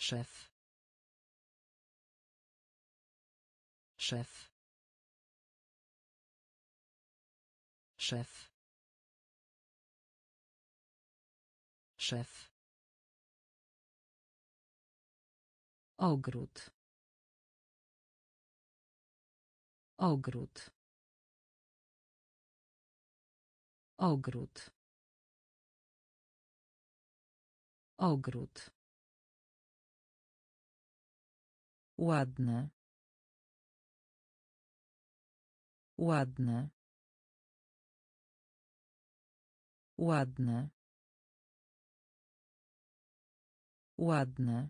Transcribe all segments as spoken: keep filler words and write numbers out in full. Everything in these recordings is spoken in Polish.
Szef. Szef. Szef. Szef. Ogród. Ogród. Ogród. Ogród. Ładne. Ładne. Ładne. Ładne.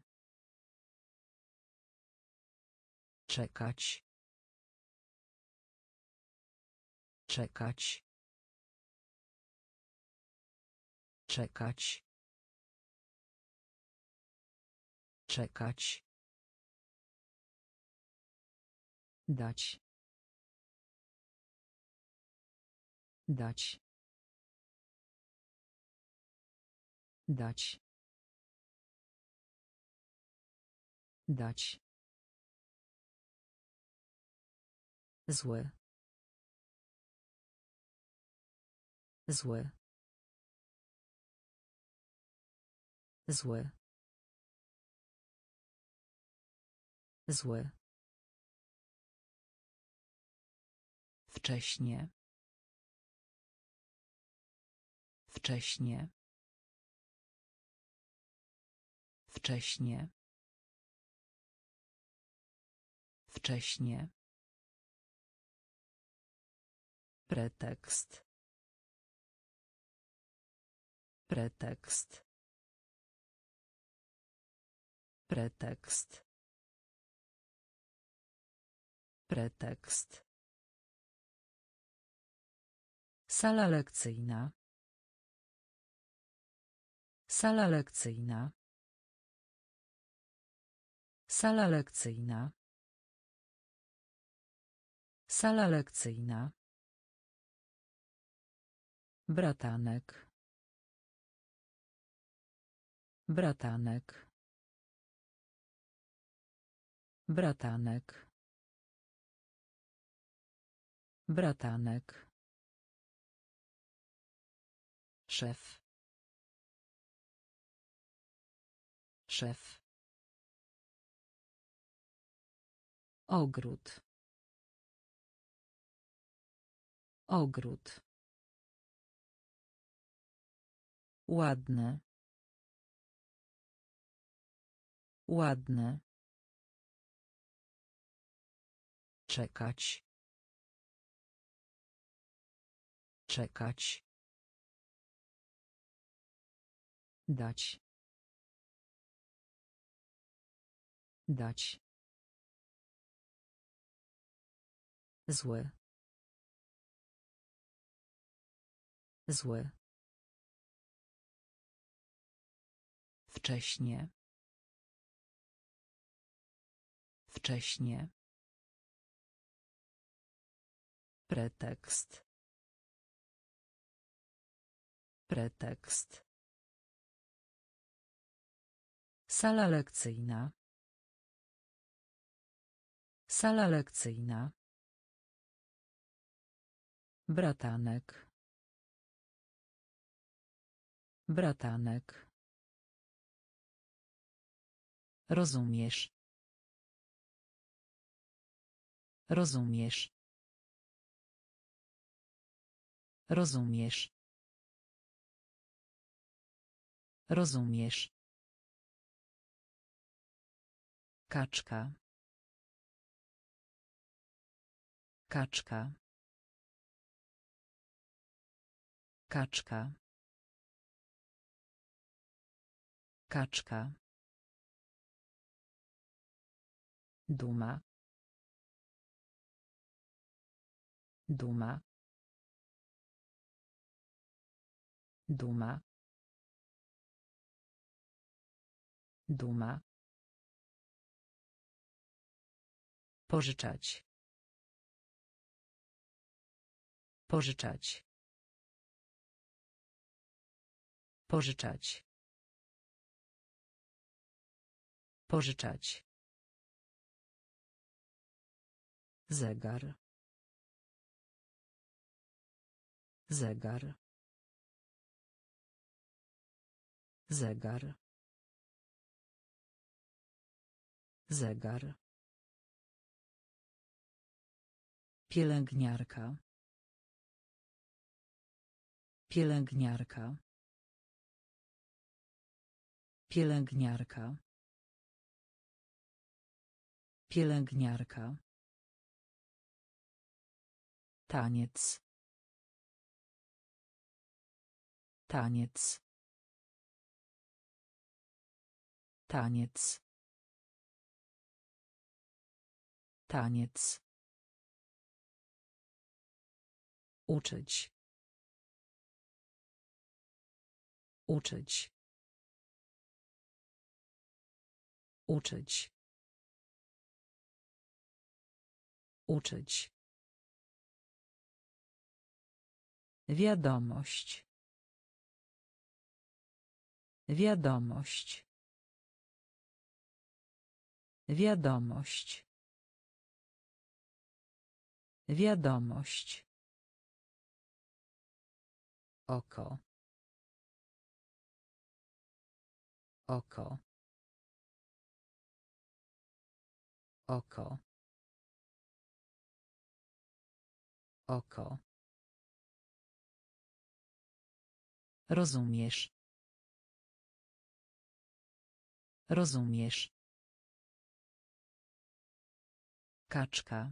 Czekać. Czekać. Czekać. Czekać. Dać. Dać. Dać. Dać. Zły. Zły. Zły. Zły. Wcześnie. Wcześnie. Wcześnie. Wcześnie. Pretekst. Pretekst. Pretekst. Pretekst. Sala lekcyjna. Sala lekcyjna. Sala lekcyjna. Sala lekcyjna. Bratanek. Bratanek. Bratanek. Bratanek. Szef. Szef. Ogród. Ogród. Ładne. Ładne. Czekać. Czekać. Dać. Dać. Zły. Zły. Wcześnie. Wcześnie. Pretekst. Pretekst. Sala lekcyjna. Sala lekcyjna. Bratanek. Bratanek. Rozumiesz. Rozumiesz. Rozumiesz. Rozumiesz. Kaczka. Kaczka. Kaczka. Kaczka. Duma. Duma. Duma. Duma. Pożyczać. Pożyczać. Pożyczać. Pożyczać. Zegar. Zegar. Zegar. Zegar. Pielęgniarka. Pielęgniarka. Pielęgniarka. Pielęgniarka. Taniec. Taniec. Taniec. Taniec. Uczyć. Uczyć. Uczyć. Uczyć. Wiadomość. Wiadomość. Wiadomość. Wiadomość. Oko. Oko. Oko. Oko. Rozumiesz. Rozumiesz. Kaczka.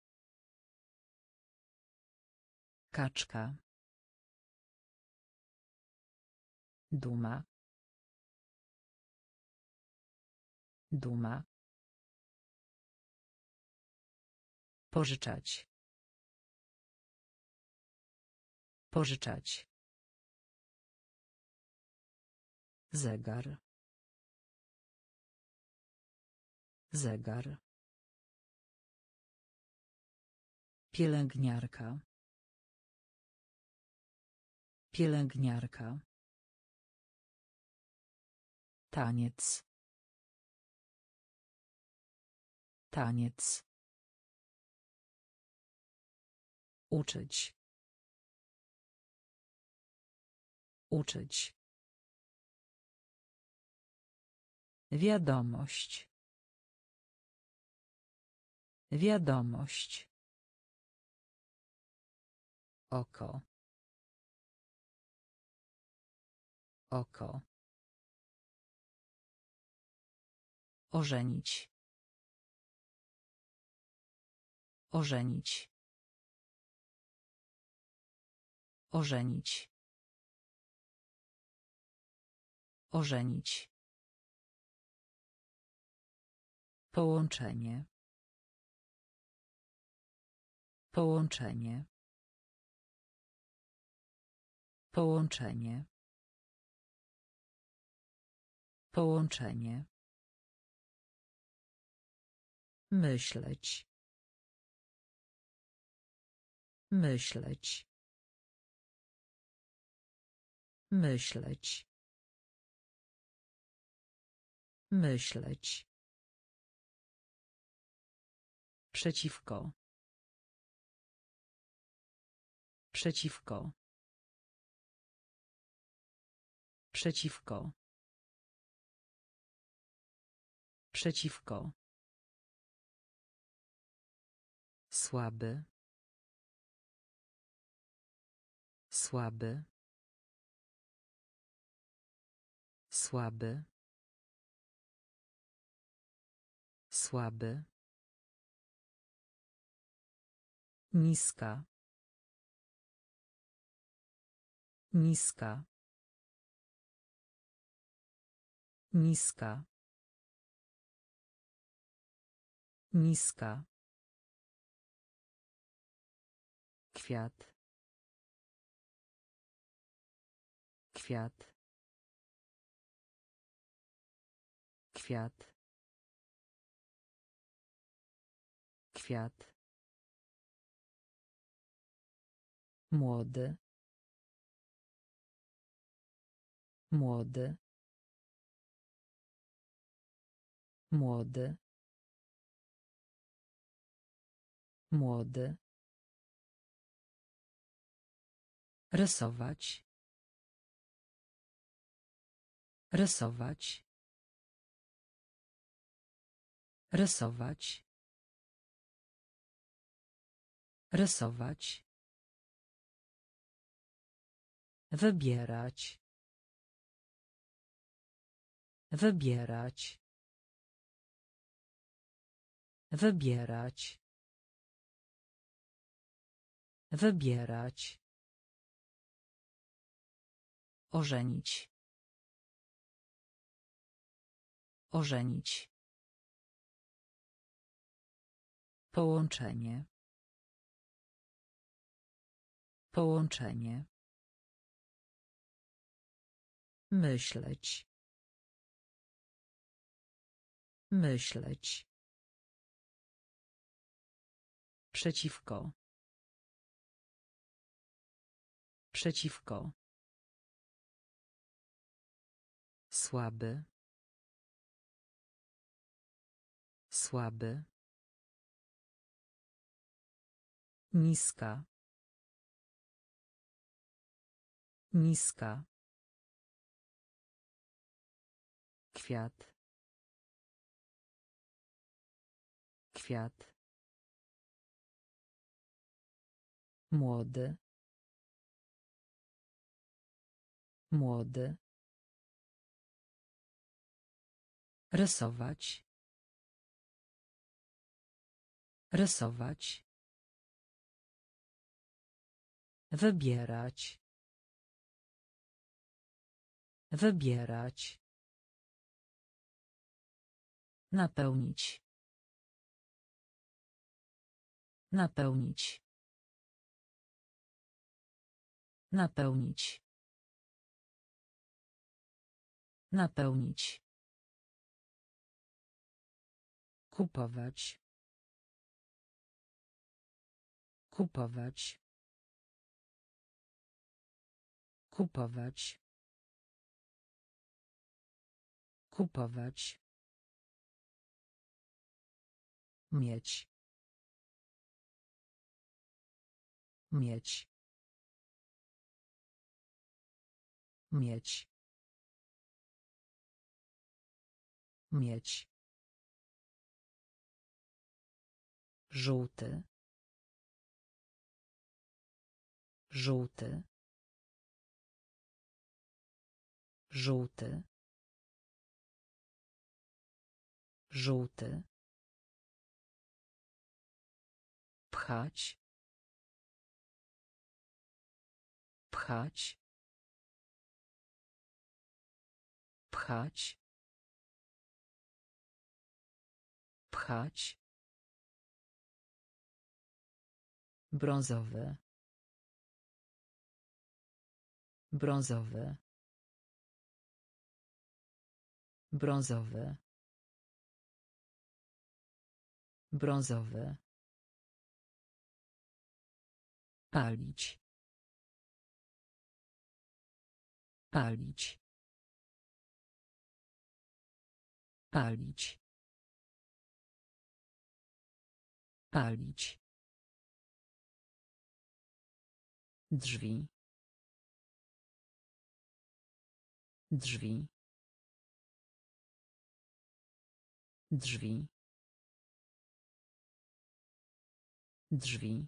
Kaczka. Duma. Duma. Pożyczać. Pożyczać. Zegar. Zegar. Pielęgniarka. Pielęgniarka. Taniec. Taniec. Uczyć. Uczyć. Wiadomość. Wiadomość. Oko. Oko. Ożenić. Ożenić. Ożenić. Ożenić. Połączenie. Połączenie. Połączenie. Połączenie. Myśleć. Myśleć. Myśleć. Myśleć. Przeciwko. Przeciwko. Przeciwko. Przeciwko. Słaby. Słaby. Słaby. Słaby. Niska. Niska. Niska. Niska. Kwiat. Kwiat. Kwiat. Kwiat. Młody. Młody. Młody. Młody. Rysować. Rysować. Rysować. Rysować. Wybierać. Wybierać. Wybierać. Wybierać. Ożenić. Ożenić. Połączenie. Połączenie. Myśleć. Myśleć. Przeciwko. Przeciwko. Słaby. Słaby. Niska. Niska. Kwiat. Kwiat. Młody. Młody. Rysować. Rysować. Wybierać. Wybierać. Napełnić. Napełnić. Napełnić. Napełnić. Kupować. Kupować. Kupować. Kupować. Mieć. Mieć. Mieć. Mieć. Żółty. Żółty. Żółty. Żółty. Pchać. Pchać. Pchać. Pchać. Brązowy. Brązowy. Brązowy. Brązowy. Palić. Palić. Palić. Palić. Drzwi. Drzwi. Drzwi. Drzwi.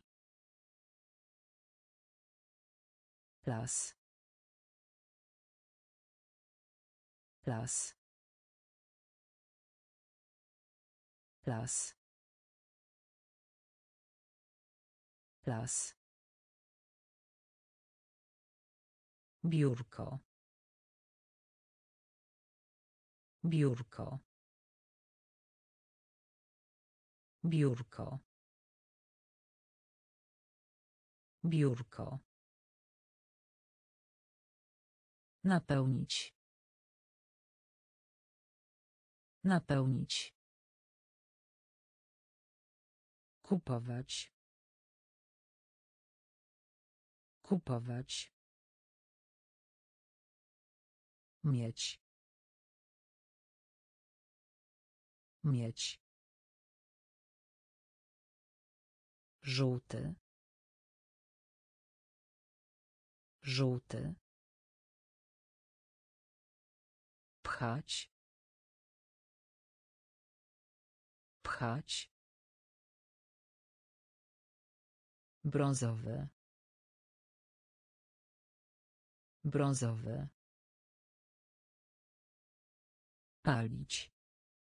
Las. Las. Las. Las. Biurko. Biurko. Biurko. Biurko. Napełnić. Napełnić. Kupować. Kupować. Mieć. Mieć. Żółty. Żółty. Pchać. Pchać. Brązowy. Brązowy. Palić.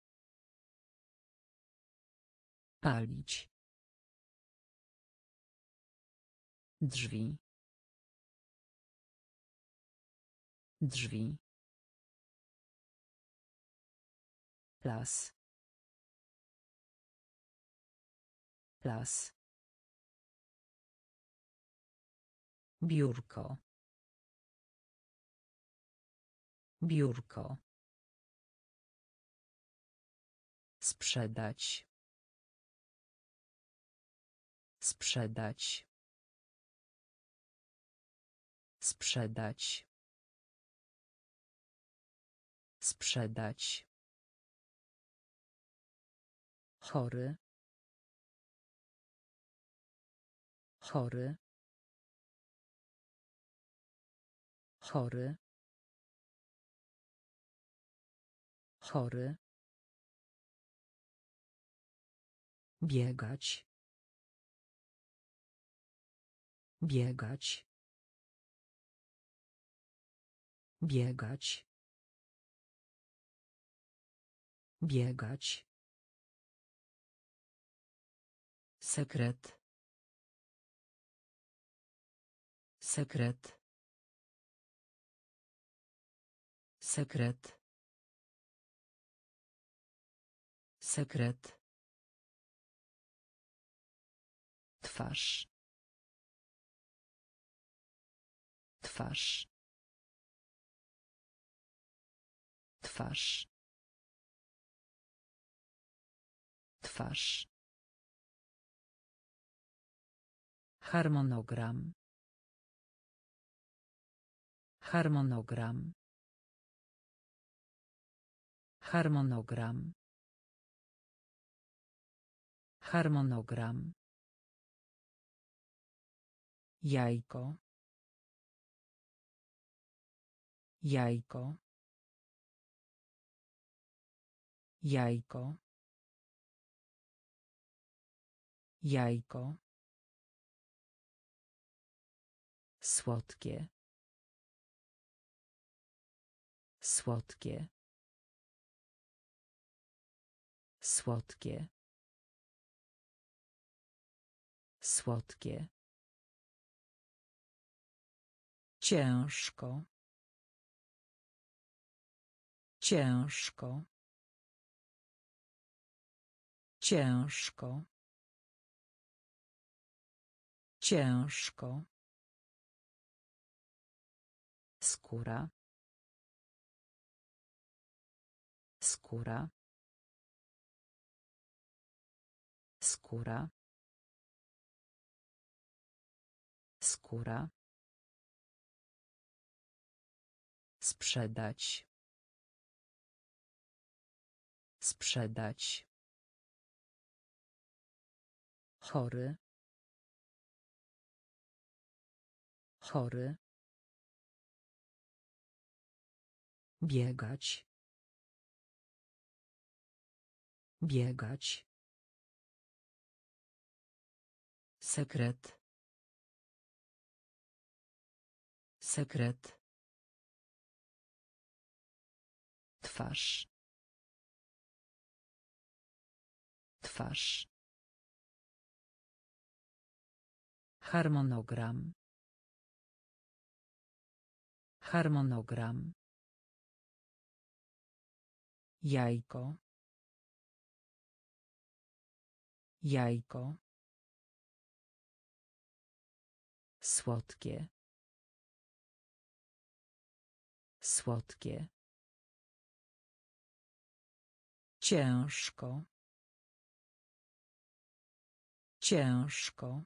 Palić. Drzwi. Drzwi. Las. Las. Biurko. Biurko. Sprzedać. Sprzedać. Sprzedać. Sprzedać. Chory. Chory. Chory. Chory. Biegać. Biegać. Biegać. Biegać. Sekret. Sekret. Sekret. Sekret. Twarz. Twarz. Twarz. Twarz. Harmonogram. Harmonogram. Harmonogram. Harmonogram. Jajko. Jajko. Jajko. Jajko. Słodkie. Słodkie. Słodkie. Słodkie. Ciężko. Ciężko. Ciężko. Ciężko. Skóra. Skóra. Skóra. Skóra. Sprzedać. Sprzedać. Chory. Chory. Biegać. Biegać. Sekret. Sekret. Twarz. Twarz. Harmonogram. Harmonogram. Jajko. Jajko. Słodkie. Słodkie. Ciężko. Ciężko.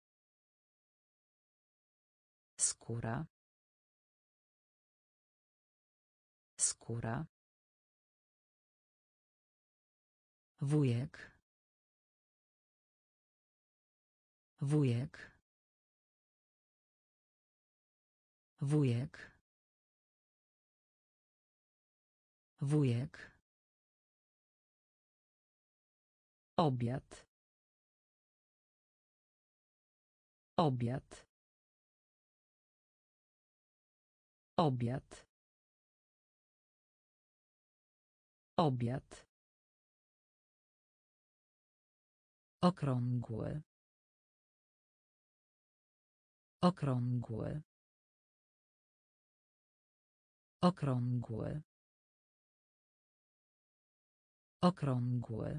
Skóra. Skóra. Wujek. Wujek. Wujek. Wujek. Obiad. Obiad. Obiad. Obiad. Okrągły. Okrągły. Okrągły. Okrągły.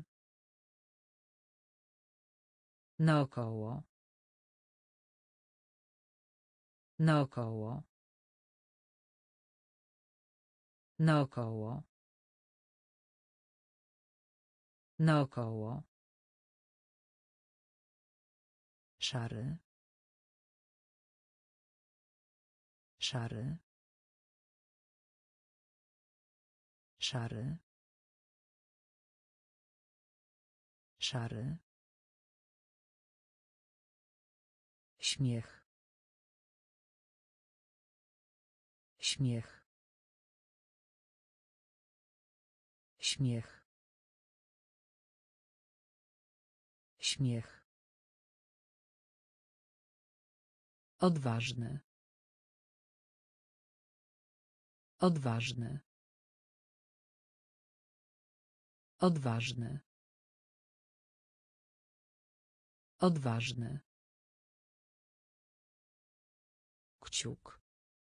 Naokoło. Naokoło. Naokoło. Naokoło. Szary. Szary. Szary. Szary. Śmiech. Śmiech. Śmiech. Śmiech. Odważny. Odważny. Odważny. Odważny. Kciuk.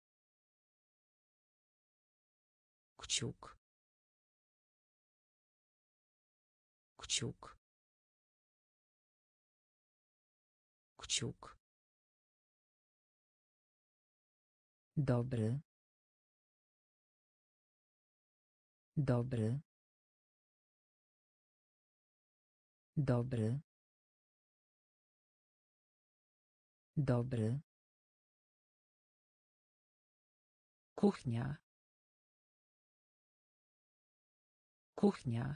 Kciuk. Kciuk. Kciuk. Dobry. Dobry. Dobry. Dobry. Kuchnia. Kuchnia.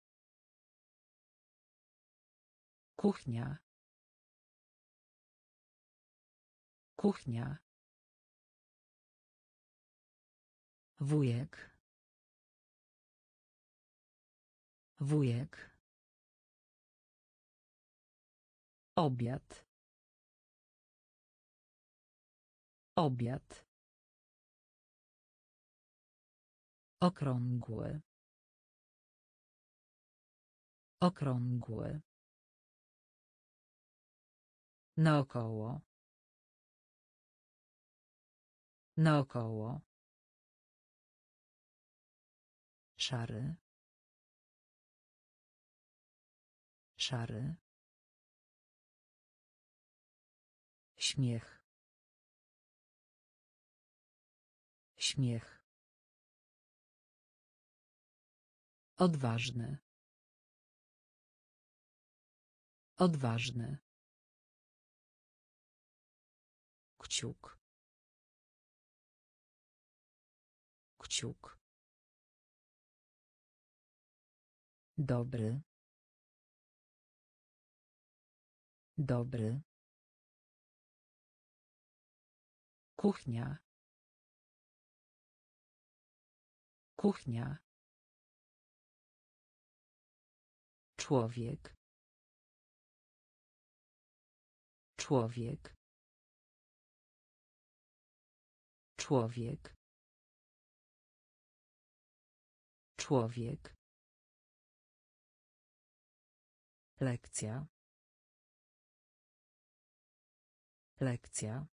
Kuchnia. Kuchnia. Wujek. Wujek. Obiad. Obiad. Okrągły. Okrągły. Naokoło. Naokoło. Szary. Szary. Śmiech. Śmiech. Odważny. Odważny. Kciuk. Kciuk. Dobry. Dobry. Kuchnia. Kuchnia. Człowiek. Człowiek. Człowiek. Człowiek. Lekcja. Lekcja.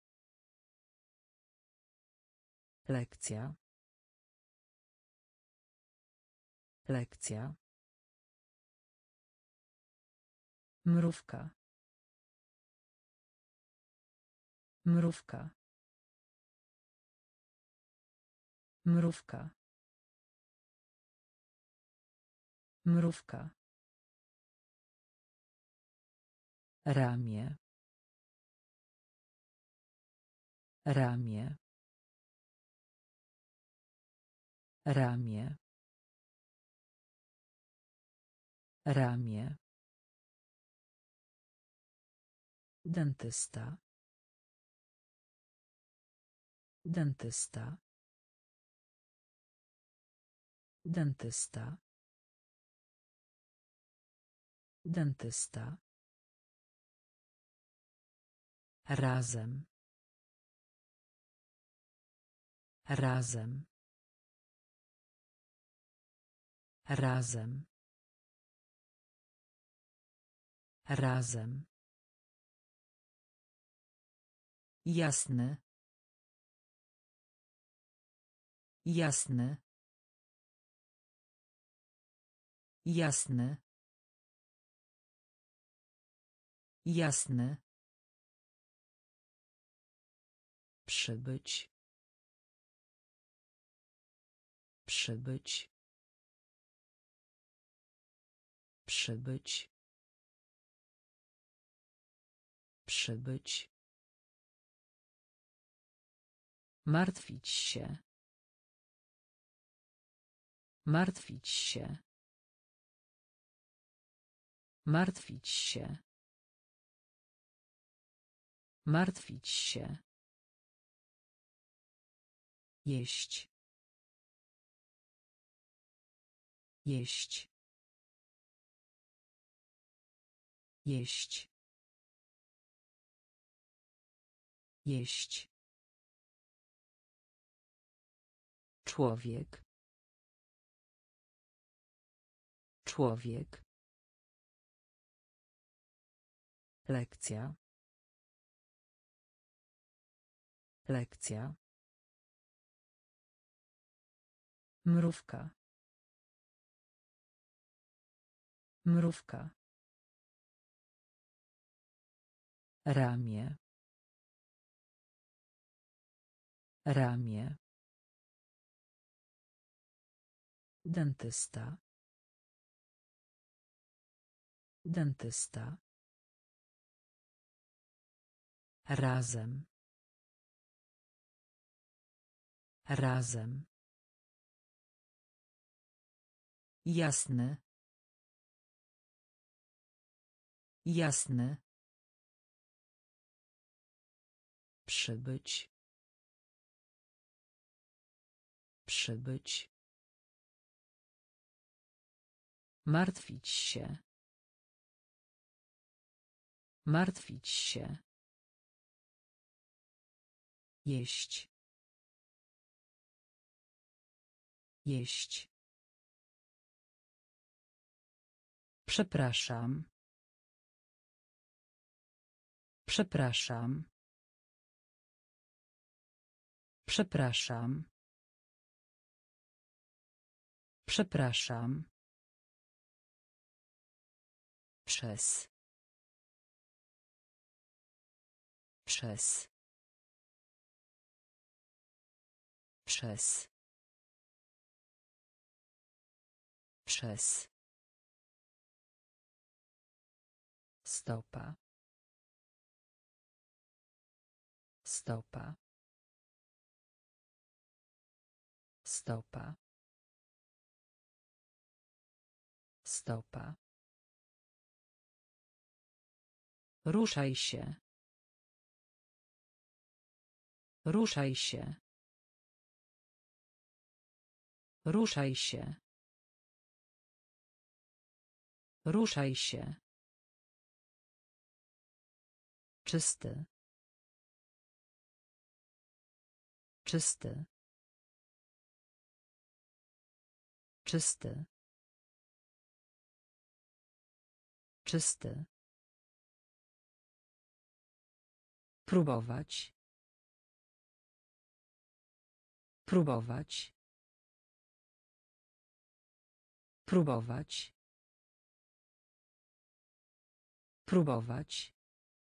Lekcja. Lekcja. Mrówka. Mrówka. Mrówka. Mrówka. Ramię. Ramię. Ramię. Ramię. Dentysta. Dentysta. Dentysta. Dentysta. Razem. Razem. Razem. Razem. Jasny. Jasny. Jasny. Jasny. Przybyć. Przybyć. Przybyć. Przybyć. Martwić się. Martwić się. Martwić się. Martwić się. Jeść. Jeść. Jeść. Jeść. Człowiek. Człowiek. Lekcja. Lekcja. Mrówka. Mrówka. Ramię. Ramię. Dentysta. Dentysta. Razem. Razem. Jasny. Jasny. Przybyć. Przybyć. Martwić się. Martwić się. Jeść. Jeść. Przepraszam. Przepraszam. Przepraszam. Przepraszam. Przez. Przez. Przez. Przez. Stopa. Stopa. Stopa. Stopa. Ruszaj się. Ruszaj się. Ruszaj się. Ruszaj się. Czysty. Czysty. Czysty. Czysty. Próbować. Próbować. Próbować. Próbować.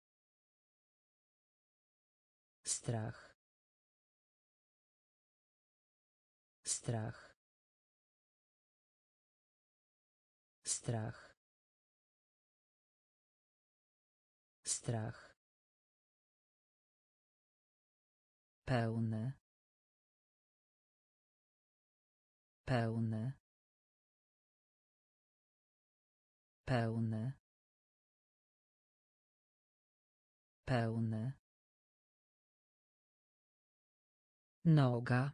Strach. Strach. Strach. Strach. Pełny. Pełny. Pełny. Pełny. Noga.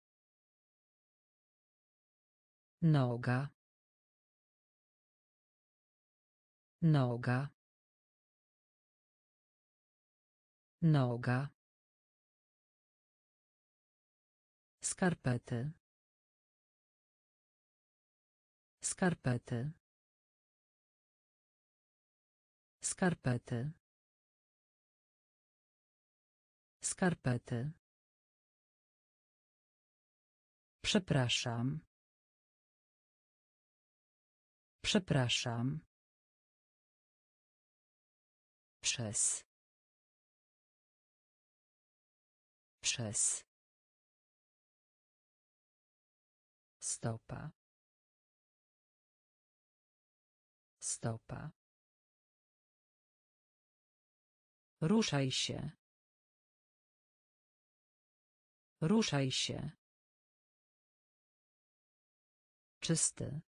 Noga. Noga. Noga. Skarpety. Skarpety. Skarpety. Skarpety. Przepraszam. Przepraszam. Przez. Przez. Stopa. Stopa. Ruszaj się. Ruszaj się. Czysty.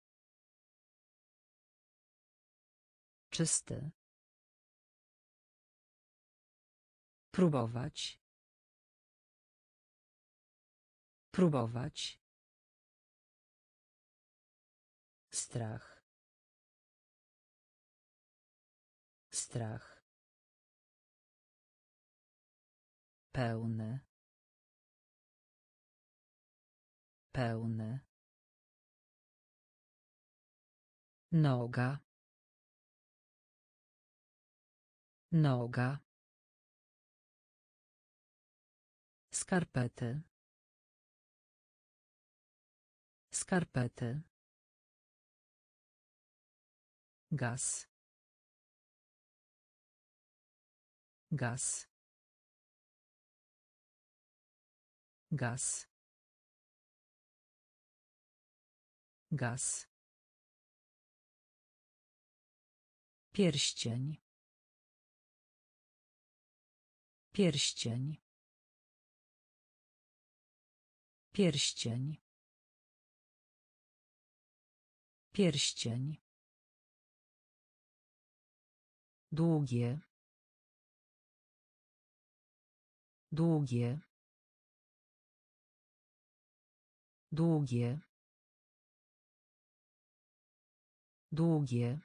Czysty. Próbować. Próbować. Strach. Strach. Pełny. Pełny. Noga. Noga. Skarpety. Skarpety. Gaz. Gaz. Gaz. Gaz. Pierścień. Pierścień. Pierścień. Pierścień. Długie. Długie. Długie. Długie.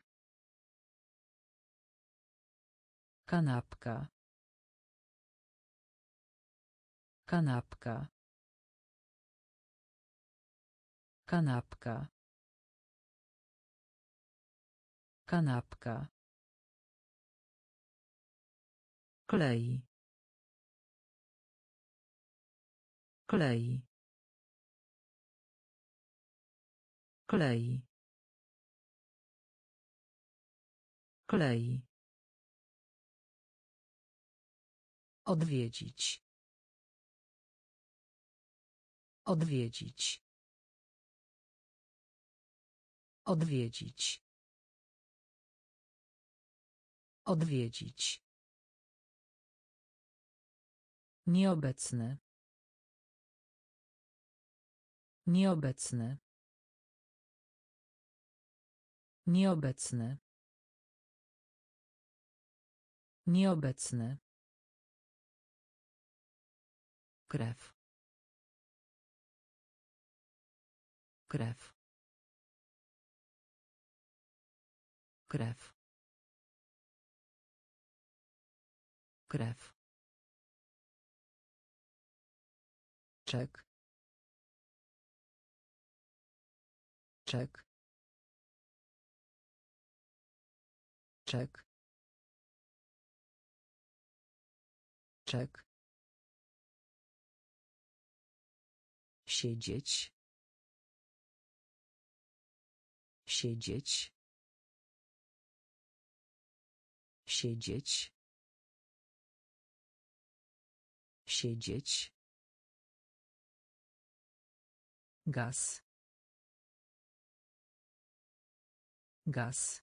Kanapka. Kanapka. Kanapka. Kanapka. Klej. Klej. Klej. Klej. Odwiedzić. Odwiedzić. Odwiedzić. Odwiedzić. Nieobecny. Nieobecny. Nieobecny. Nieobecny. Krew. Krew. Krew. Krew. Czek. Czek. Czek. Czek. Siedzieć. Siedzieć. Siedzieć. Siedzieć. Gaz. Gaz.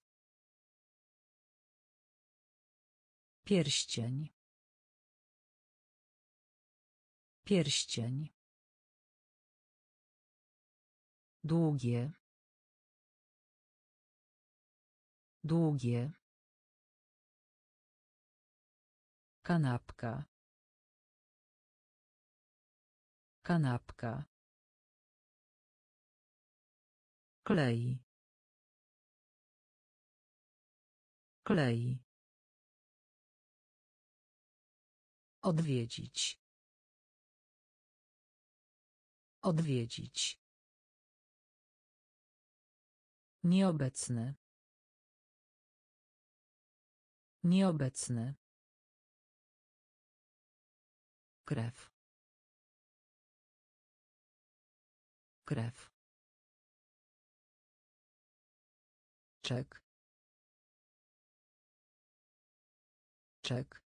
Pierścień. Pierścień. Długie. Długie. Kanapka. Kanapka. Klej. Klej. Odwiedzić. Odwiedzić. Nieobecny. Nieobecny. Krew. Krew. Czek. Czek.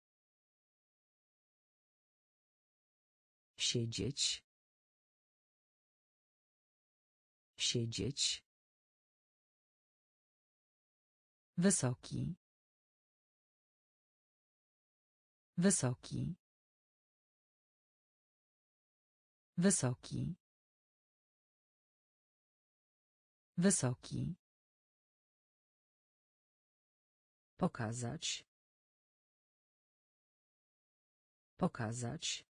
Siedzieć. Siedzieć. Wysoki. Wysoki. Wysoki. Wysoki. Pokazać. Pokazać.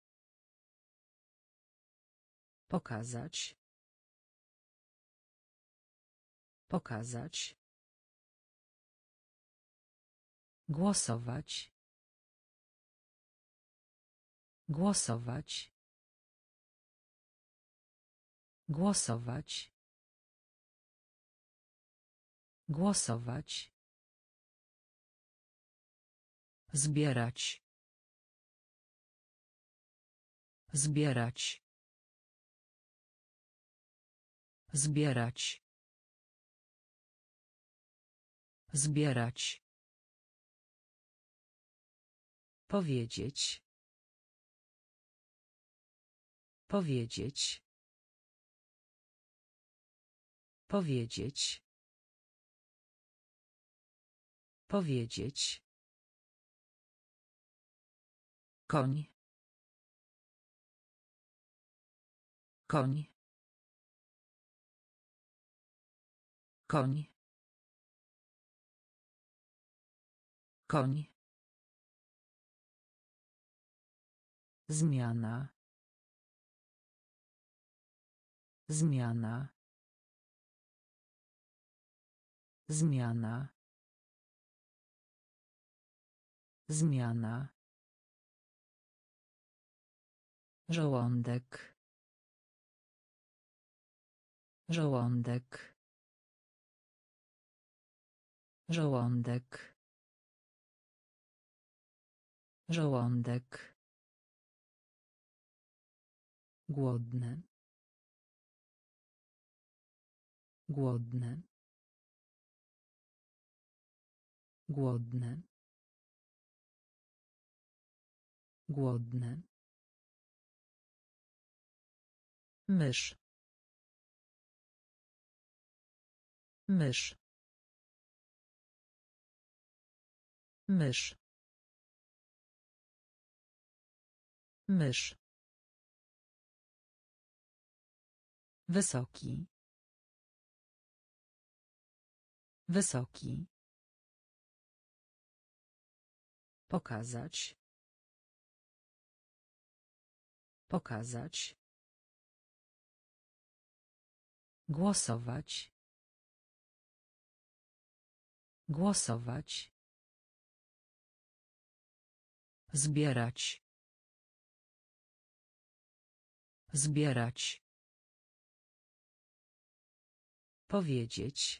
Pokazać. Pokazać. Głosować. Głosować. Głosować. Głosować. Zbierać. Zbierać. Zbierać. Zbierać. Powiedzieć. Powiedzieć. Powiedzieć. Powiedzieć. Koń. Koń. Koń. Koń. Zmiana. Zmiana. Zmiana. Zmiana. Żołądek. Żołądek. Żołądek. Żołądek. Głodny. Głodny. Głodny. Głodny. Mysz. Mysz. Mysz. Mysz. Wysoki. Wysoki. Pokazać. Pokazać. Głosować. Głosować. Zbierać. Zbierać. Powiedzieć.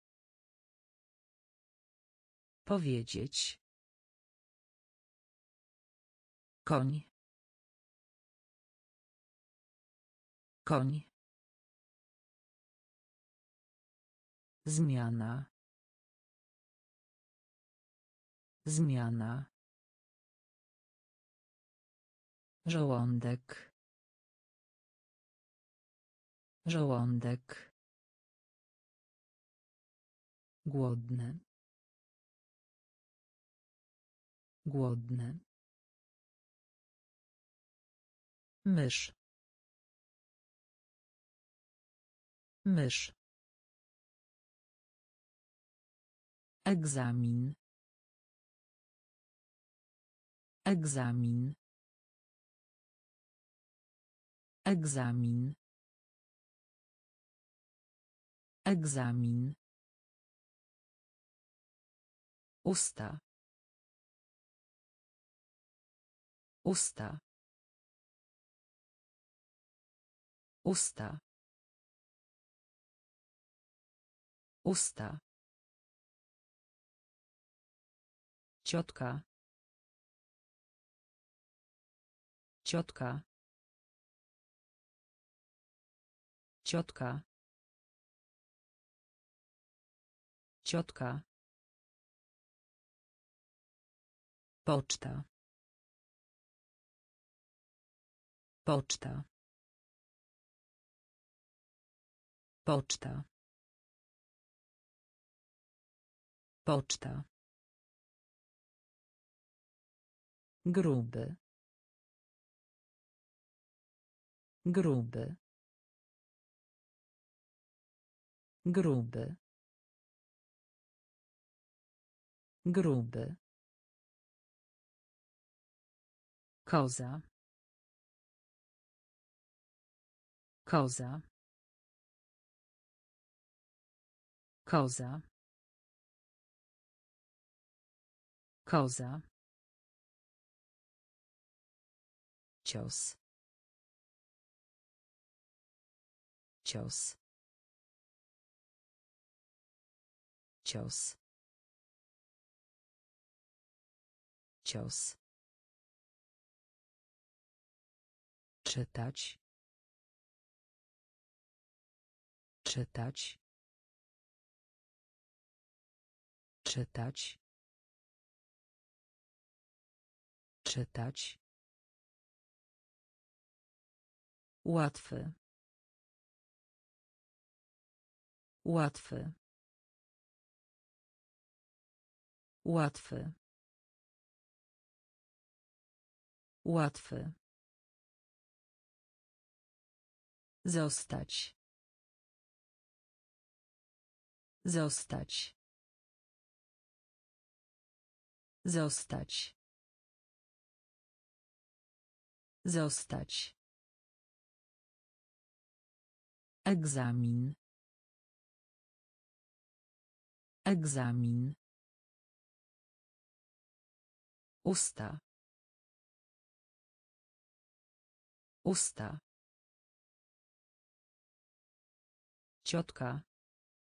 Powiedzieć. Koń. Koń. Zmiana. Zmiana. Żołądek. Żołądek. Głodny. Głodny. Mysz. Mysz. Egzamin. Egzamin. Egzamin. Egzamin. Usta. Usta. Usta. Usta. Ciotka. Ciotka. Ciotka. Ciotka. Poczta. Poczta. Poczta. Poczta. Gruby. Gruby. Gruby. Gruby. Koza. Koza. Koza. Koza. Cios. Cios. Cios. Cios. Czytać. Czytać. Czytać. Czytać. Łatwy. Łatwy. Łatwy. Łatwy. Zostać. Zostać. Zostać. Zostać. Egzamin. Egzamin. Usta. Usta. Ciotka.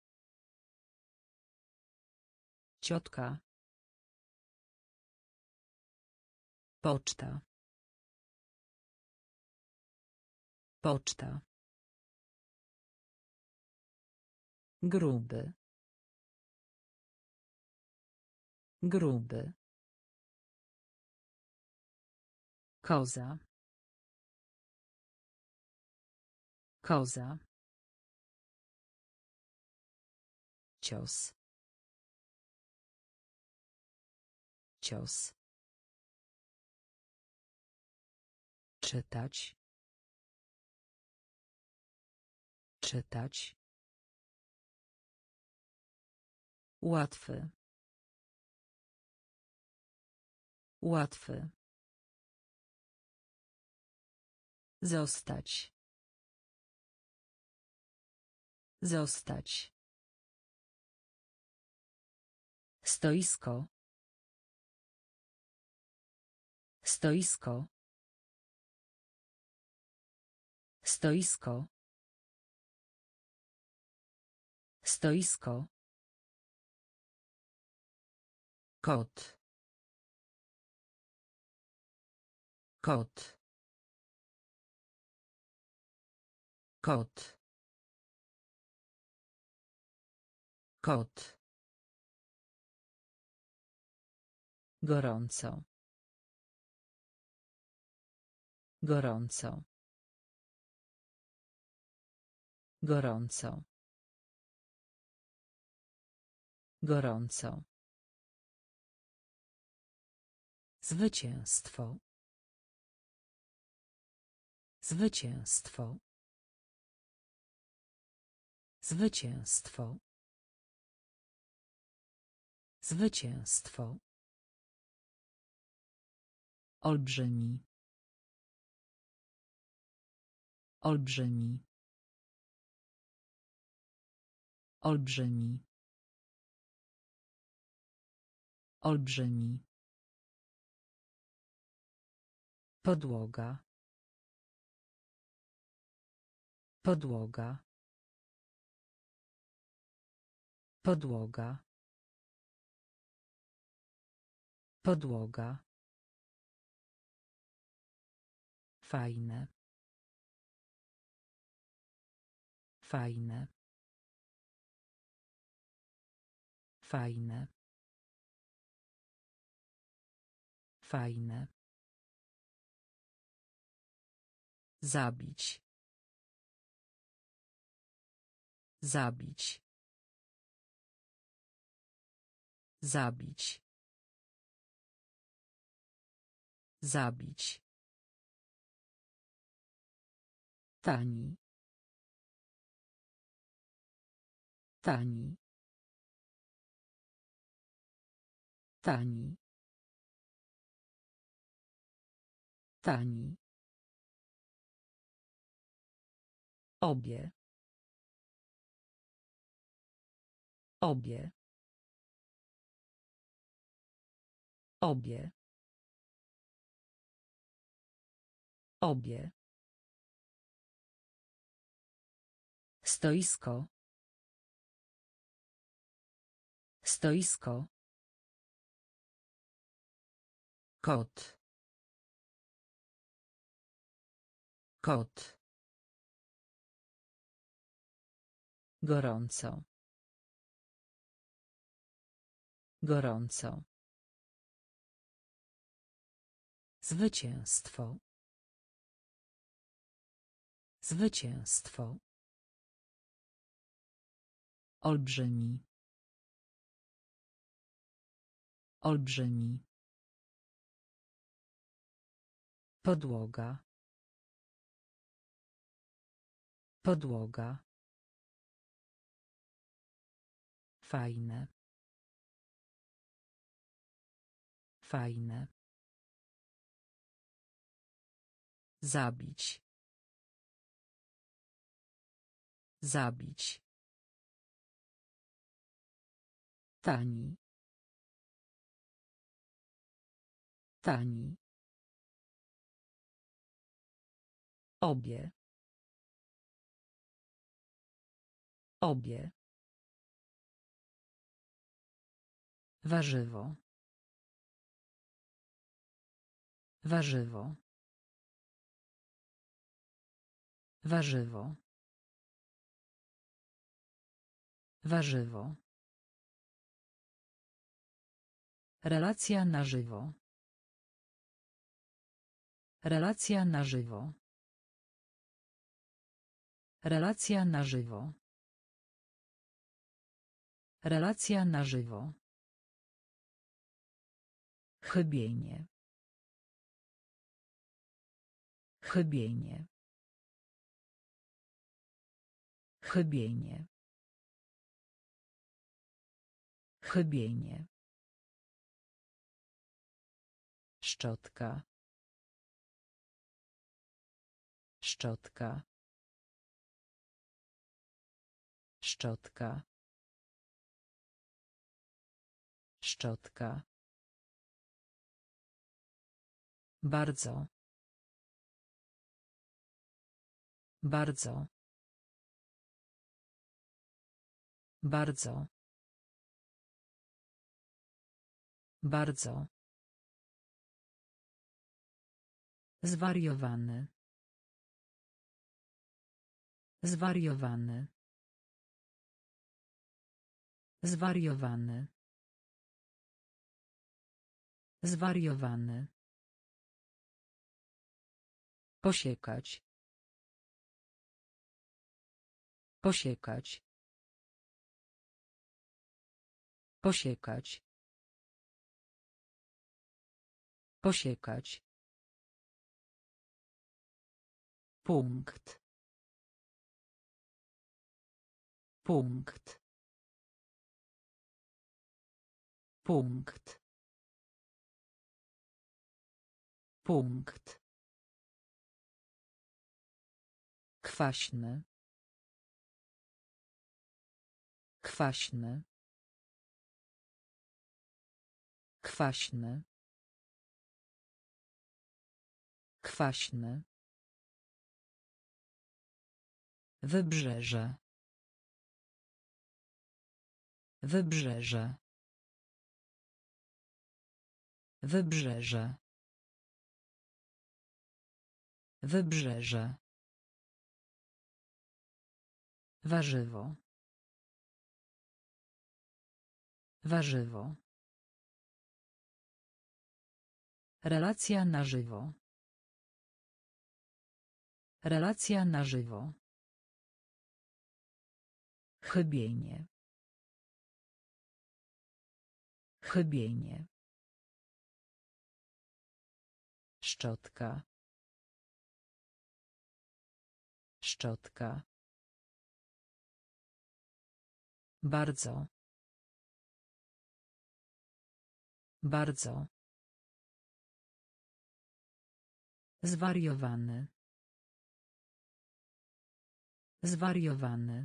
Ciotka. Poczta. Poczta. Gruby. Gruby. Koza. Koza. Cios. Cios. Czytać. Czytać. Łatwy. Łatwy. Zostać. Zostać. Stoisko. Stoisko. Stoisko. Stoisko. Kot. Kot. Kot. Kot. Gorąco. Gorąco. Gorąco. Gorąco. Zwycięstwo. Zwycięstwo. Zwycięstwo. Zwycięstwo. Olbrzymi. Olbrzymi. Olbrzymi. Olbrzymi. Podłoga. Podłoga. Podłoga. Podłoga. Fajne. Fajne. Fajne. Fajne. Zabić. Zabić. Zabić. Zabić. Tani. Tani. Tani. Tani. Obie. Obie. Obie. Obie. Stoisko. Stoisko. Kot. Kot. Gorąco. Gorąco. Zwycięstwo. Zwycięstwo. Olbrzymi. Olbrzymi. Podłoga. Podłoga. Fajne. Fajne. Zabić. Zabić. Tani. Tani. Obie. Obie. Warzywo. Warzywo. Warzywo. Warzywo. Relacja na żywo. Relacja na żywo. Relacja na żywo. Relacja na żywo. Chybienie. Chybienie. Chybienie. Chybienie. Szczotka. Szczotka. Szczotka. Szczotka. Bardzo. Bardzo. Bardzo. Bardzo. Zwariowany. Zwariowany. Zwariowany. Zwariowany. Posiekać. Posiekać. Posiekać. Posiekać. Punkt. Punkt. Punkt. Punkt. Kwaśny. Kwaśny. Kwaśny. Kwaśny. Wybrzeże. Wybrzeże. Wybrzeże. Wybrzeże. Warzywo. Warzywo. Relacja na żywo. Relacja na żywo. Chybienie. Chybienie. Szczotka. Szczotka. Bardzo. Bardzo. Zwariowany. Zwariowany.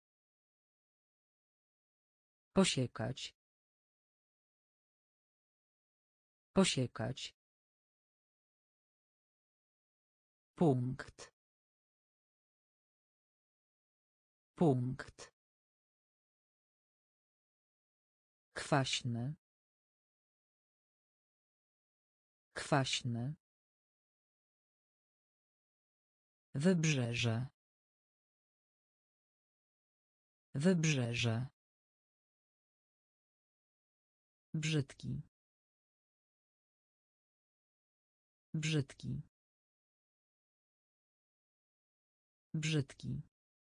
Posiekać. Posiekać. Punkt. Punkt. Kwaśny. Kwaśny. Wybrzeże. Wybrzeże. Brzydki. Brzydki. Brzydki.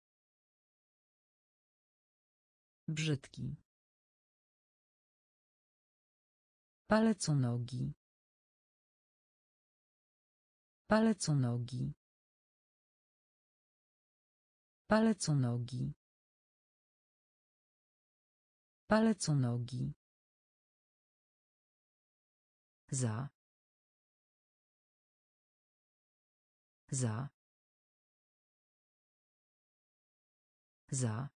Brzydki. Palec u nogi. Palec u nogi. Palec u nogi. Palec u nogi. Za. Za. Za.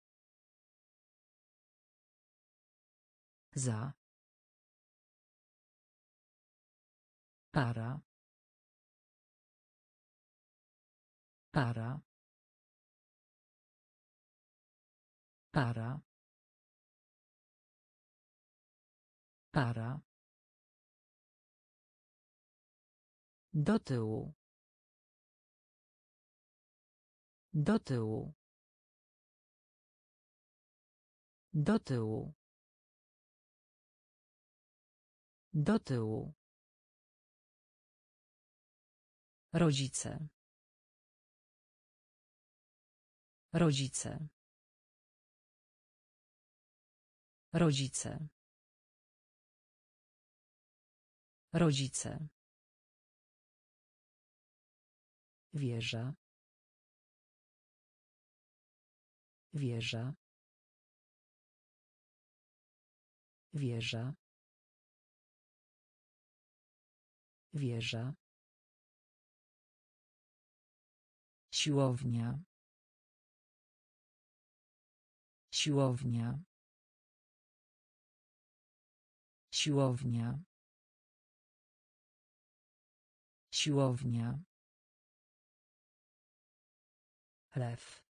Za. Para. Para. Para. Para. Do tyłu. Do tyłu. Do tyłu. Do tyłu. Rodzice. Rodzice. Rodzice. Rodzice. Wieża. Wieża. Wieża. Wieża. Siłownia. Siłownia. Siłownia. Siłownia. Lew.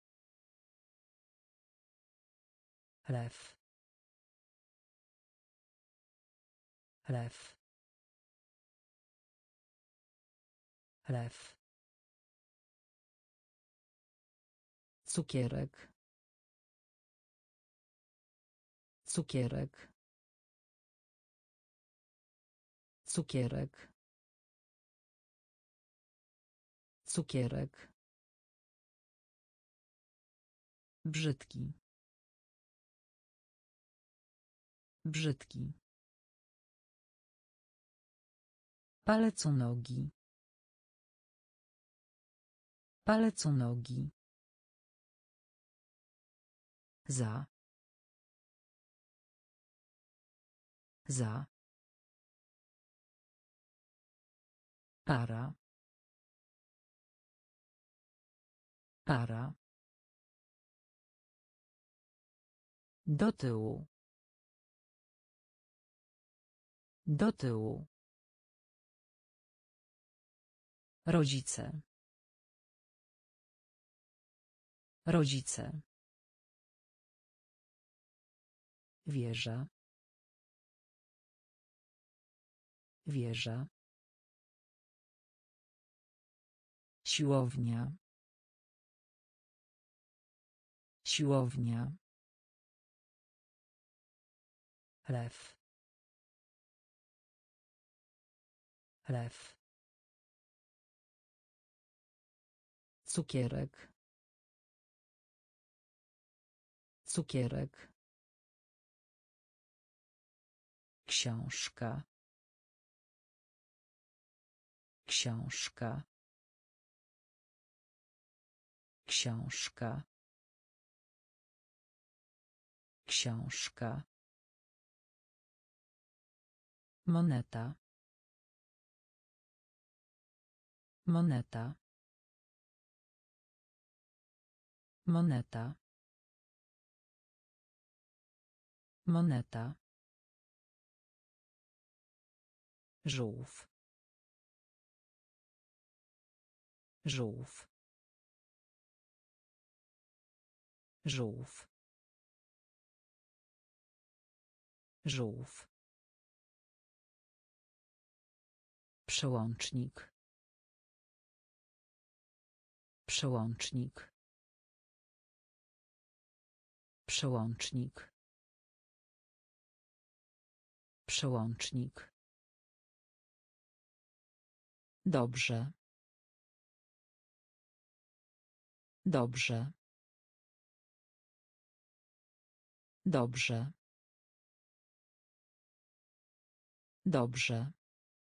Lew. Lew. Lew. Cukierek. Cukierek. Cukierek. Cukierek. Brzydki. Brzydki. Palec u nogi. Palec u nogi. Za. Za. Para. Para. Do tyłu. Do tyłu. Rodzice. Rodzice. Wieża. Wieża. Siłownia. Siłownia. Lew. Lew. Cukierek. Cukierek. Książka. Książka. Książka. Książka. Moneta. Moneta. Moneta. Moneta. Żółw. Żółw. Żółw. Żółw. Przełącznik. Przełącznik. Przełącznik. Przełącznik. Dobrze. Dobrze. Dobrze. Dobrze.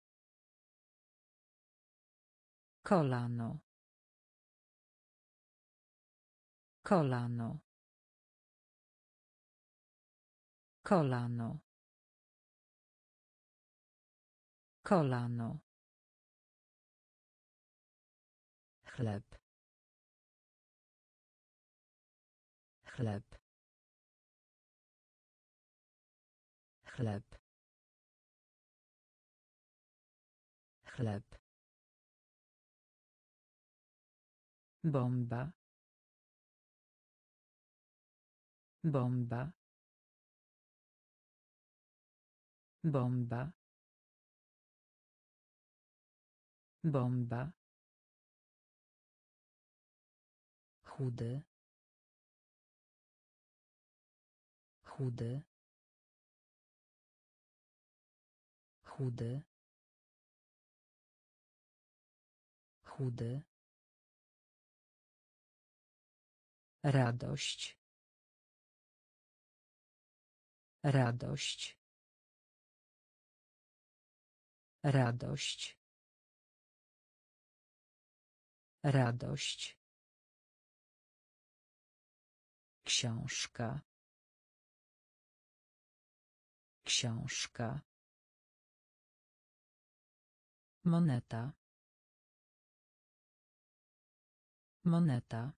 Kolano. Kolano. Kolano. Kolano. Chleb. Chleb. Chleb. Chleb. Bomba. Bomba. Bomba. Bomba. Chudy. Chudy. Chudy. Chudy. Radość. Radość. Radość. Radość. Książka. Książka. Moneta. Moneta.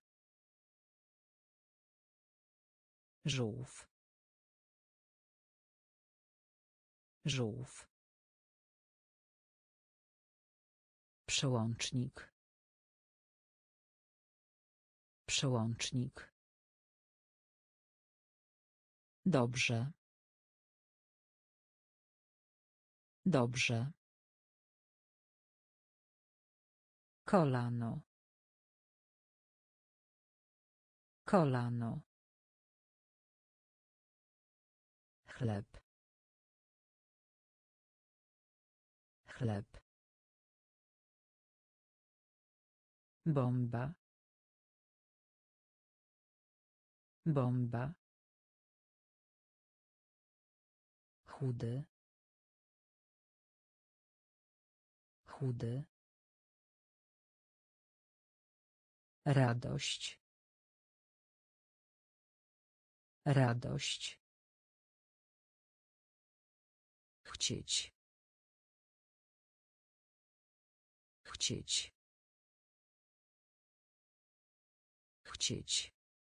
Żółw. Żółw. Przełącznik. Przełącznik. Dobrze. Dobrze. Kolano. Kolano. Chleb. Chleb. Bomba. Bomba. Chudy. Chudy. Radość. Radość. Chcieć. Chcieć. Chcieć.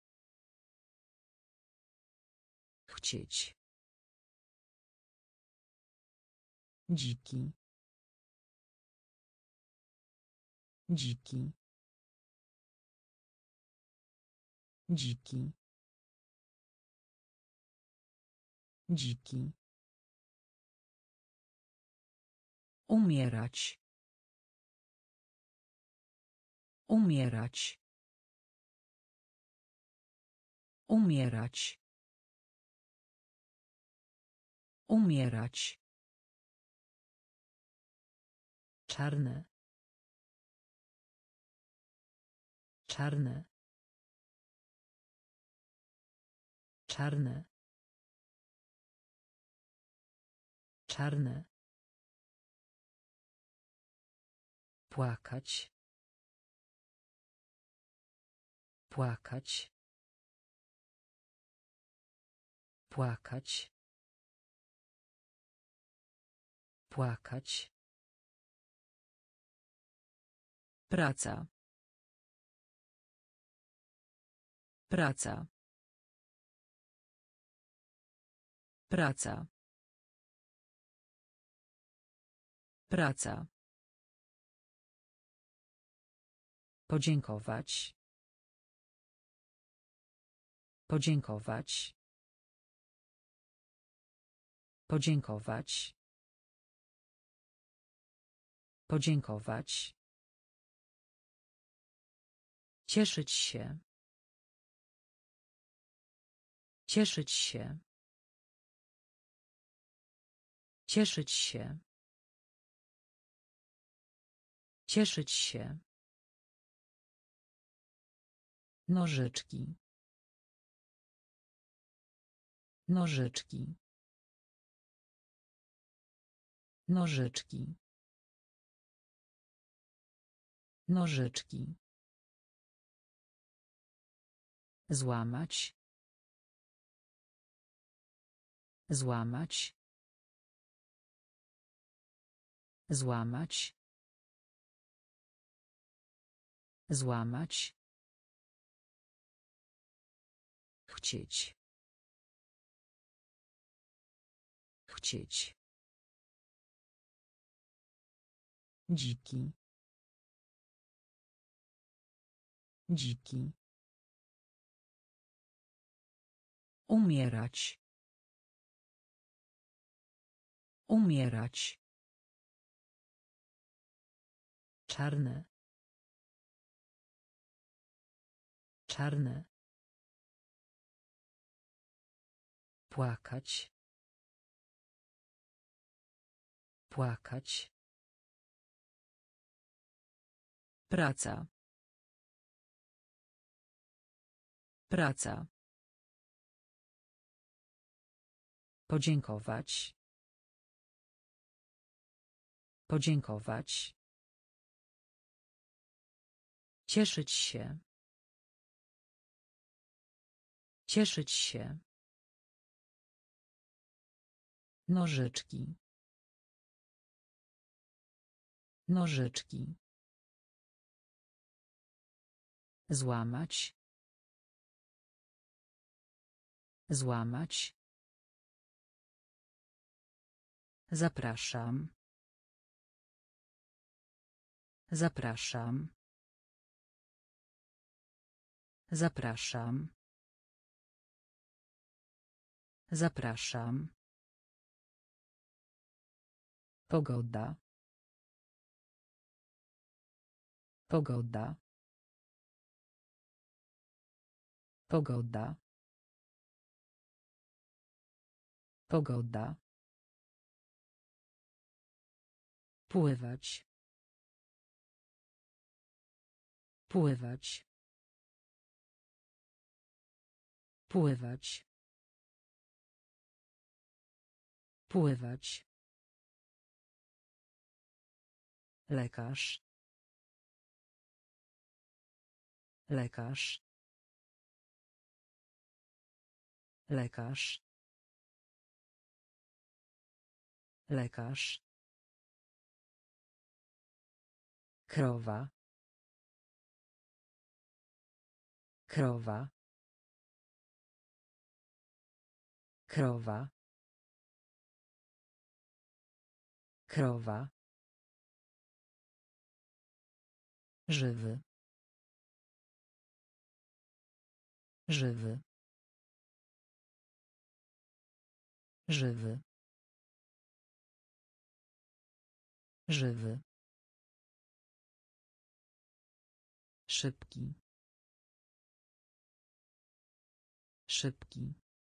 Chcieć. Dziki. Dziki. Dziki. Dziki. Umierać. Umierać. Umierać. Umierać. Czarne. Czarne. Czarne. Czarne. Płakać. Płakać. Płakać. Płakać. Praca. Praca. Praca. Praca. Podziękować. Podziękować. Podziękować. Podziękować. Cieszyć się. Cieszyć się. Cieszyć się. Cieszyć się. Nożyczki. Nożyczki. Nożyczki. Nożyczki. Złamać. Złamać. Złamać. Złamać. Chcieć. Chcieć. Dziki. Dziki. Umierać. Umierać. Czarne. Czarne. Płakać. Płakać. Praca. Praca. Podziękować. Podziękować. Cieszyć się. Cieszyć się. Nożyczki. Nożyczki. Złamać. Złamać. Zapraszam. Zapraszam. Zapraszam. Zapraszam. Pogoda. Pogoda. Pogoda. Pogoda. Pływać. Pływać. Pływać. Pływać. Lekarz. Lekarz. Lekarz. lekarz, krowa, krowa, krowa, krowa, żywy, żywy, żywy, żywy, szybki, szybki,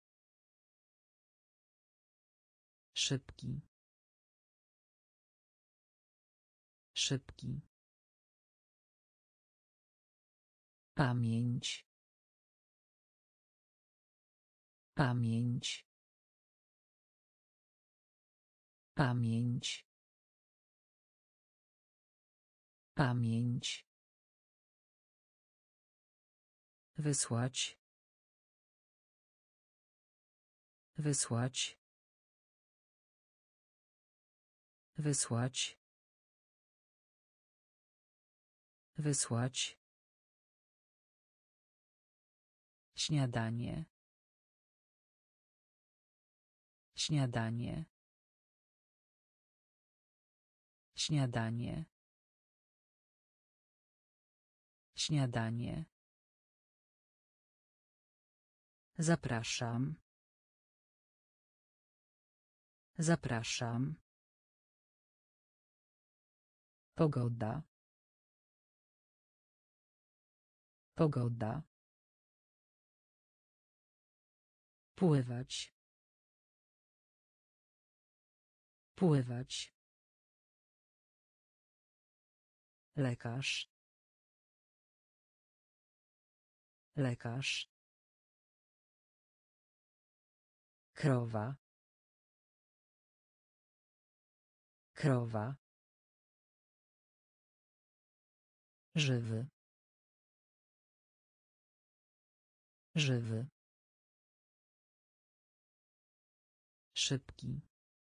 szybki, szybki, pamięć, pamięć, pamięć, pamięć, wysłać, wysłać, wysłać, wysłać, śniadanie, śniadanie, śniadanie, śniadanie, zapraszam, zapraszam, pogoda, pogoda, pływać, pływać, lekarz, lekarz, krowa, krowa, żywy, żywy, szybki,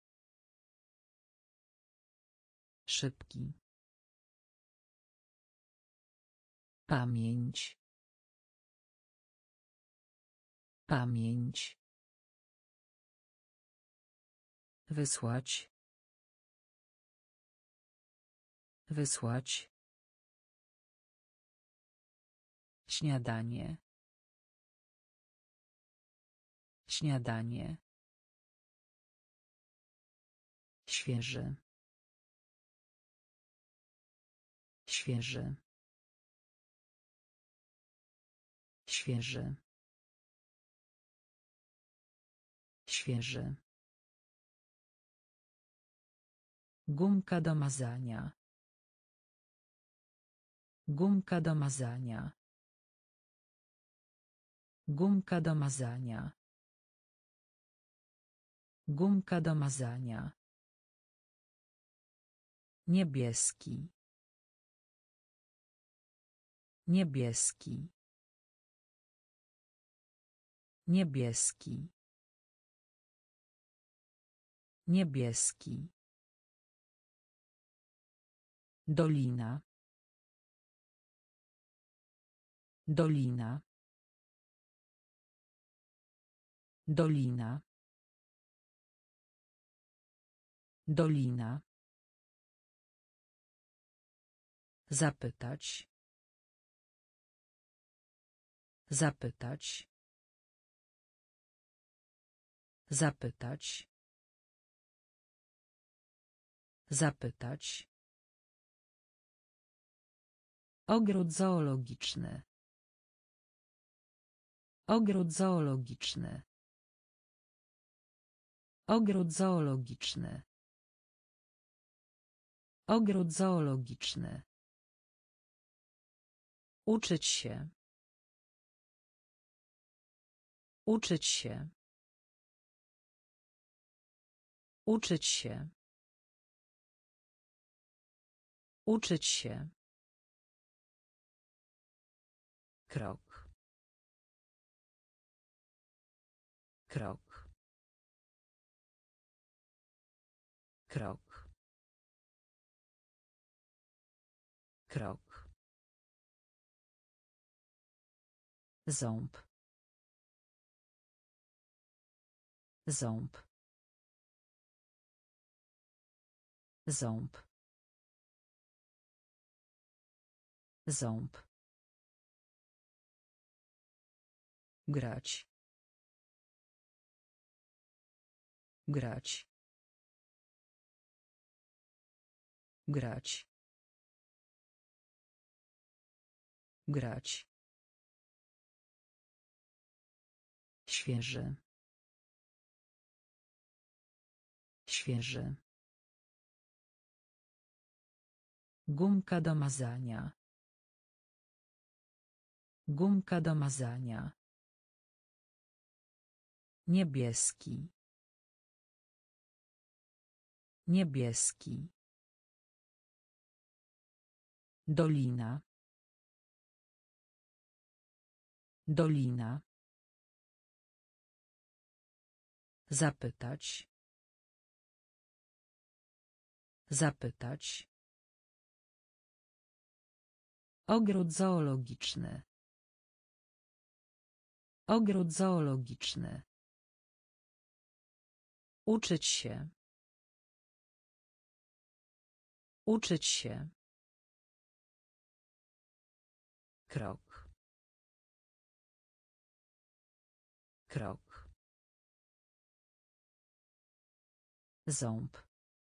szybki, pamięć, pamięć, wysłać, wysłać, śniadanie, śniadanie, świeży, świeży, świeży, świeży, gumka do mazania, gumka do mazania, gumka do mazania, gumka do mazania, niebieski, niebieski, niebieski, niebieski, dolina, dolina, dolina, dolina, zapytać, zapytać, zapytać, zapytać, ogród zoologiczny, ogród zoologiczny, ogród zoologiczny, ogród zoologiczny, uczyć się, uczyć się, uczyć się, uczyć się, krok, krok, Krok. Krok. Ząb. Ząb. Ząb. Ząb. Grać. Grać. Grać. Grać. Świeży. Świeży. Gumka do mazania. Gumka do mazania. Niebieski. Niebieski. Dolina. Dolina. Zapytać. Zapytać. Ogród zoologiczny. Ogród zoologiczny. Uczyć się. Uczyć się. Krok. Krok. Ząb.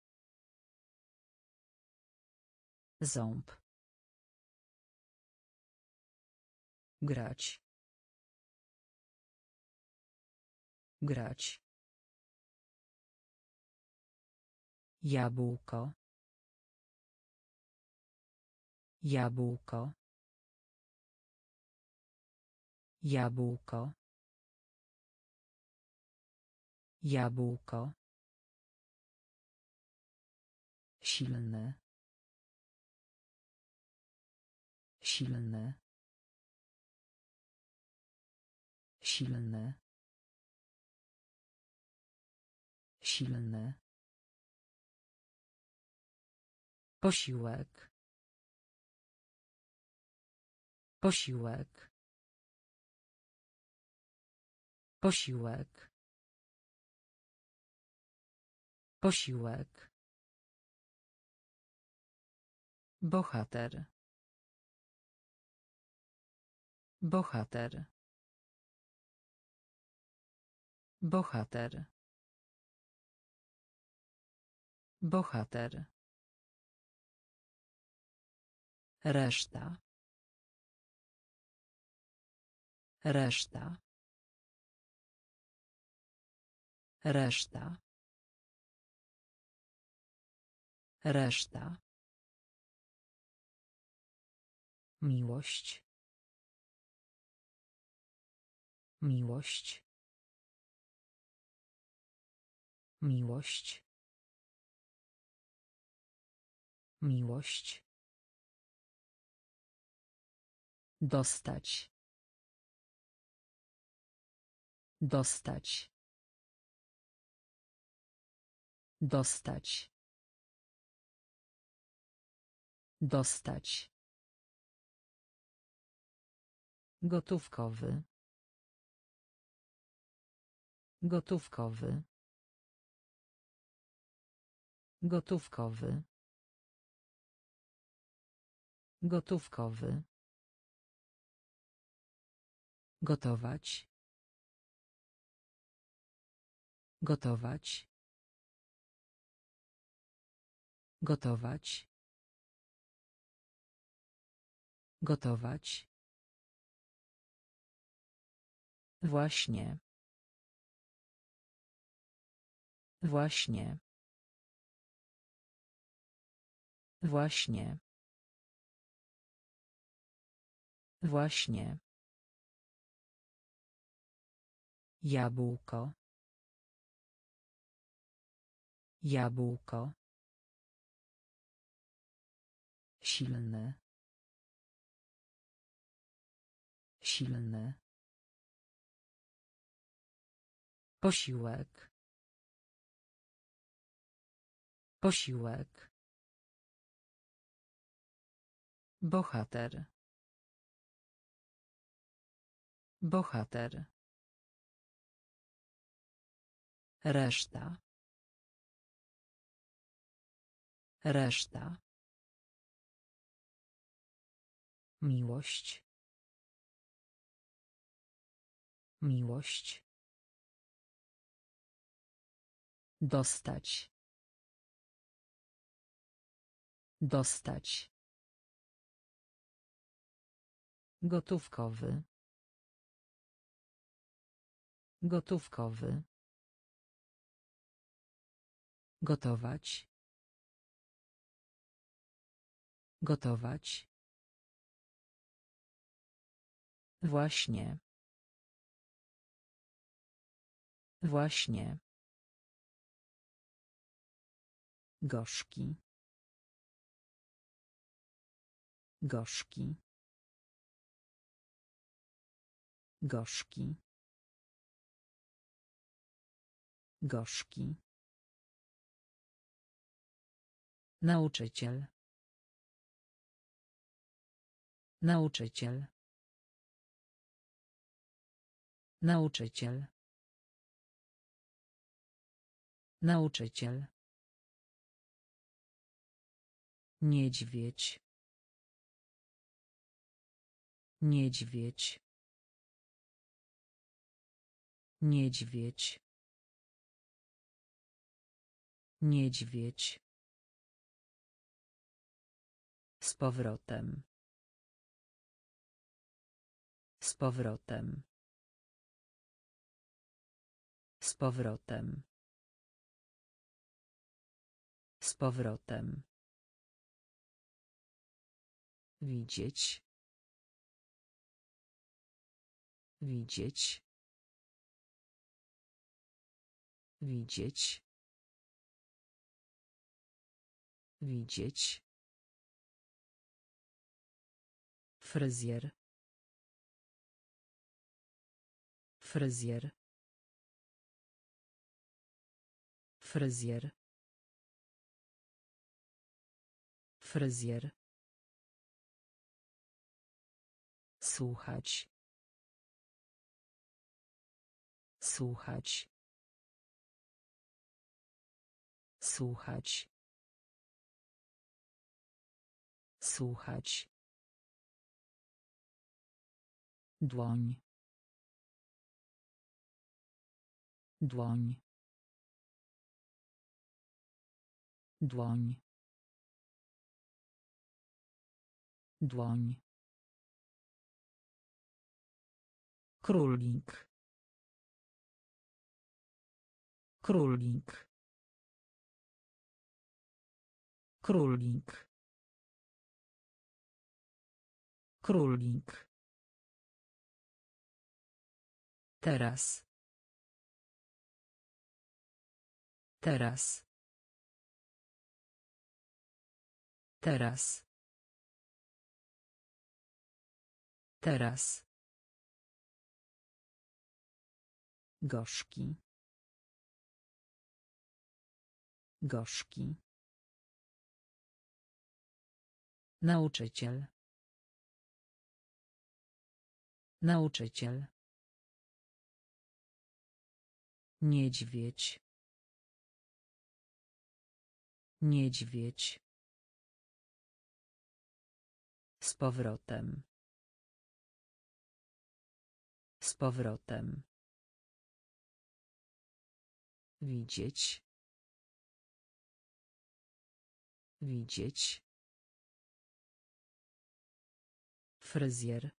Ząb. Grać. Grać. Jabłko. Jabłko. Jabłko. Jabłko. Silny. Silny. Silny. Silny. Posiłek. Posiłek. Posiłek. Posiłek. Bohater. Bohater. Bohater. Bohater. Reszta. Reszta. Reszta. Reszta. Miłość. Miłość. Miłość. Miłość. Dostać. Dostać. Dostać. Dostać. Gotówkowy. Gotówkowy. Gotówkowy. Gotówkowy. Gotować. Gotować. Gotować. Gotować. Właśnie. Właśnie. Właśnie. Właśnie. Jabłko. Jabłko. Silny. Silny. Posiłek. Posiłek. Bohater. Bohater. Reszta. Reszta. Miłość. Miłość. Dostać. Dostać. Gotówkowy. Gotówkowy. Gotować. Gotować. Właśnie. Właśnie. Gorzki. Gorzki. Gorzki. Gorzki. Nauczyciel. Nauczyciel. Nauczyciel. Nauczyciel. Niedźwiedź. Niedźwiedź. Niedźwiedź. Niedźwiedź. Z powrotem. Z powrotem. Z powrotem. Z powrotem. Widzieć. Widzieć. Widzieć. Widzieć. Fryzjer. Fryzjer. Fryzjer. Fryzjer. Słuchać. Słuchać. Słuchać. Słuchać. Dłoń. Dłoń. Dłoń. Dłoń. Królik. Królik. Królik. Królik. Teraz. Teraz. Teraz. Teraz. Gorzki. Gorzki. Nauczyciel. Nauczyciel. Niedźwiedź. Niedźwiedź. Z powrotem. Z powrotem. Widzieć. Widzieć. Fryzjer.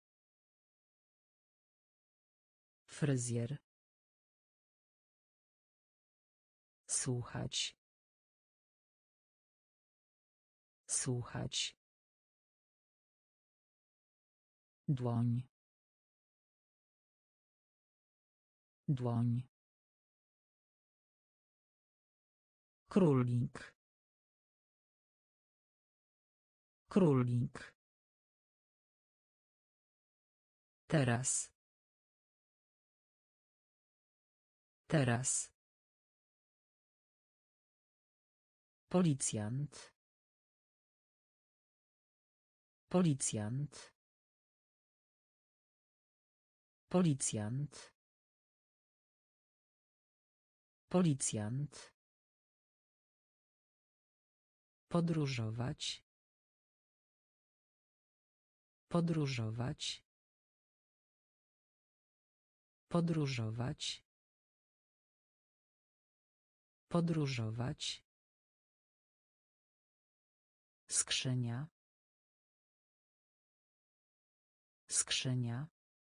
Fryzjer. Słuchać. Słuchać. Dłoń. Dłoń. Królik. Królik. Teraz. Teraz. Policjant. Policjant. Policjant. Policjant. Podróżować. Podróżować. Podróżować. Podróżować. Skrzynia. Skrzynia.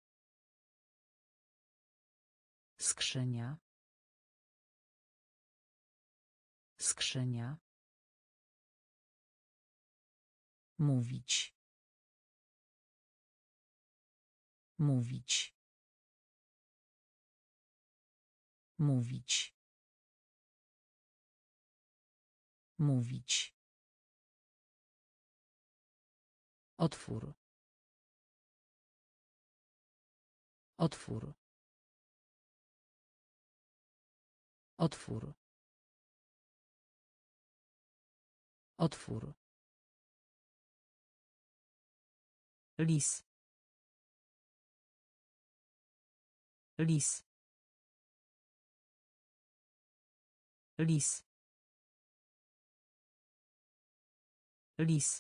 Skrzynia. Skrzynia. Mówić. Mówić. Mówić. Mówić. Otwór. Otwór. Otwór. Otwór. Lis. Lis. Lis. Lis.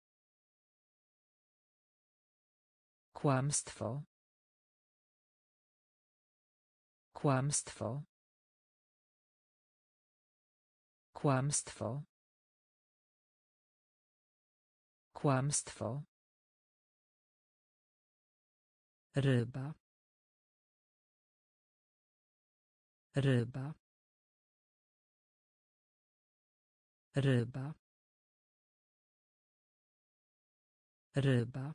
Kłamstwo. Kłamstwo. Kłamstwo. Kłamstwo. Ryba. Ryba. Ryba. Ryba.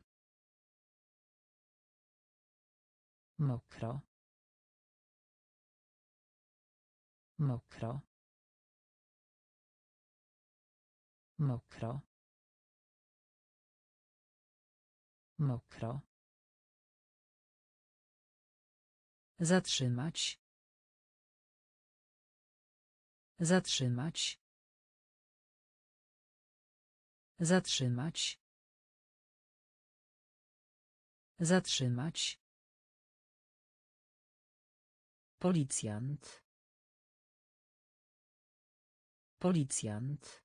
Mokro. Mokro. Mokro. Mokro. Zatrzymać. Zatrzymać. Zatrzymać. Zatrzymać. Policjant. Policjant.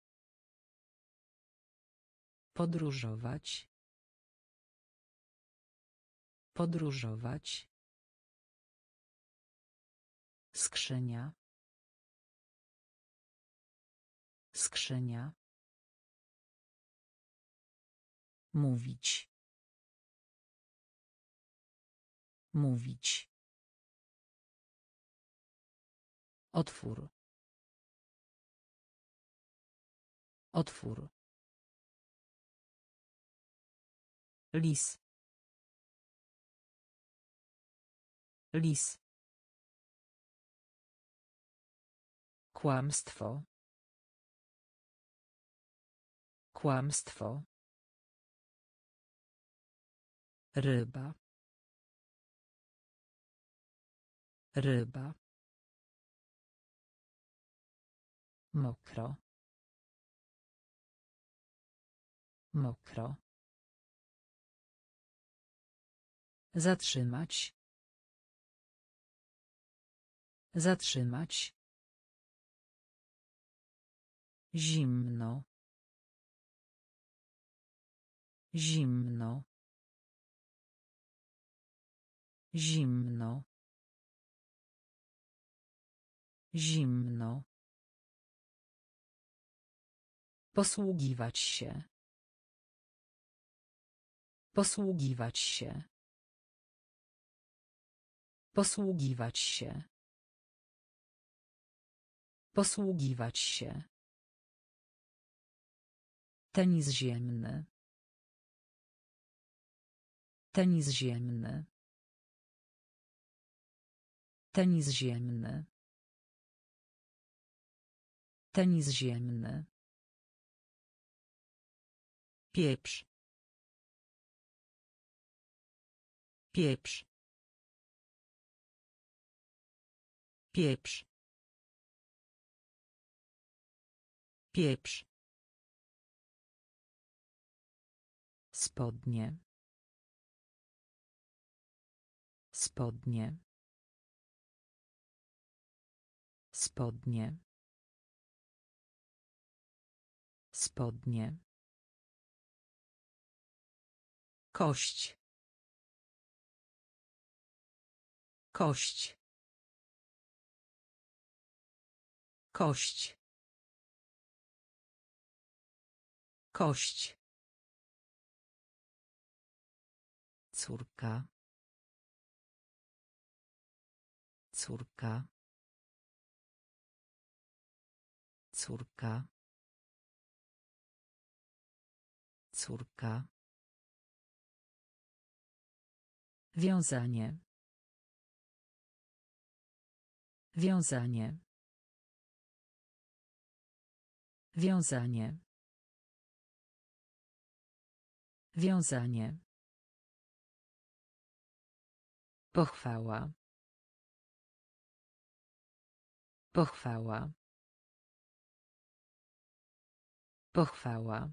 Podróżować. Podróżować. Skrzynia. Skrzynia. Mówić. Mówić. Otwór. Otwór. Lis. Lis. Kłamstwo. Kłamstwo. Ryba. Ryba. Mokro. Mokro. Zatrzymać. Zatrzymać. Zimno. Zimno. Zimno. Zimno. Posługiwać się. Posługiwać się. Posługiwać się. Posługiwać się. Tenis ziemny. Tenis ziemny. Tenis ziemny. Tenis ziemny. Pieprz. Pieprz. Pieprz. Pieprz. Spodnie. Spodnie. Spodnie. Spodnie. Kość. Kość. Kość. Kość. Córka. Córka. Córka. Córka. Wiązanie. Wiązanie. Wiązanie. Wiązanie. Pochwała. Pochwała. Pochwała.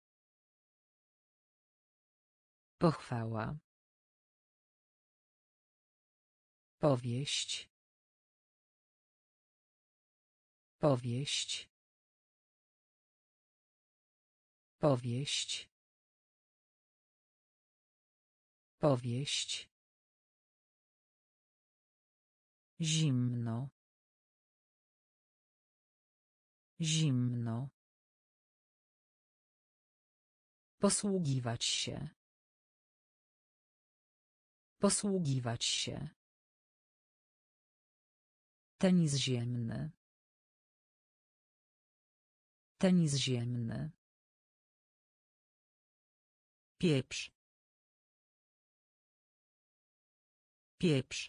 Pochwała. Powieść. Powieść. Powieść. Powieść. Zimno. Zimno. Posługiwać się. Posługiwać się. Tenis ziemny. Tenis ziemny. Pieprz. Pieprz.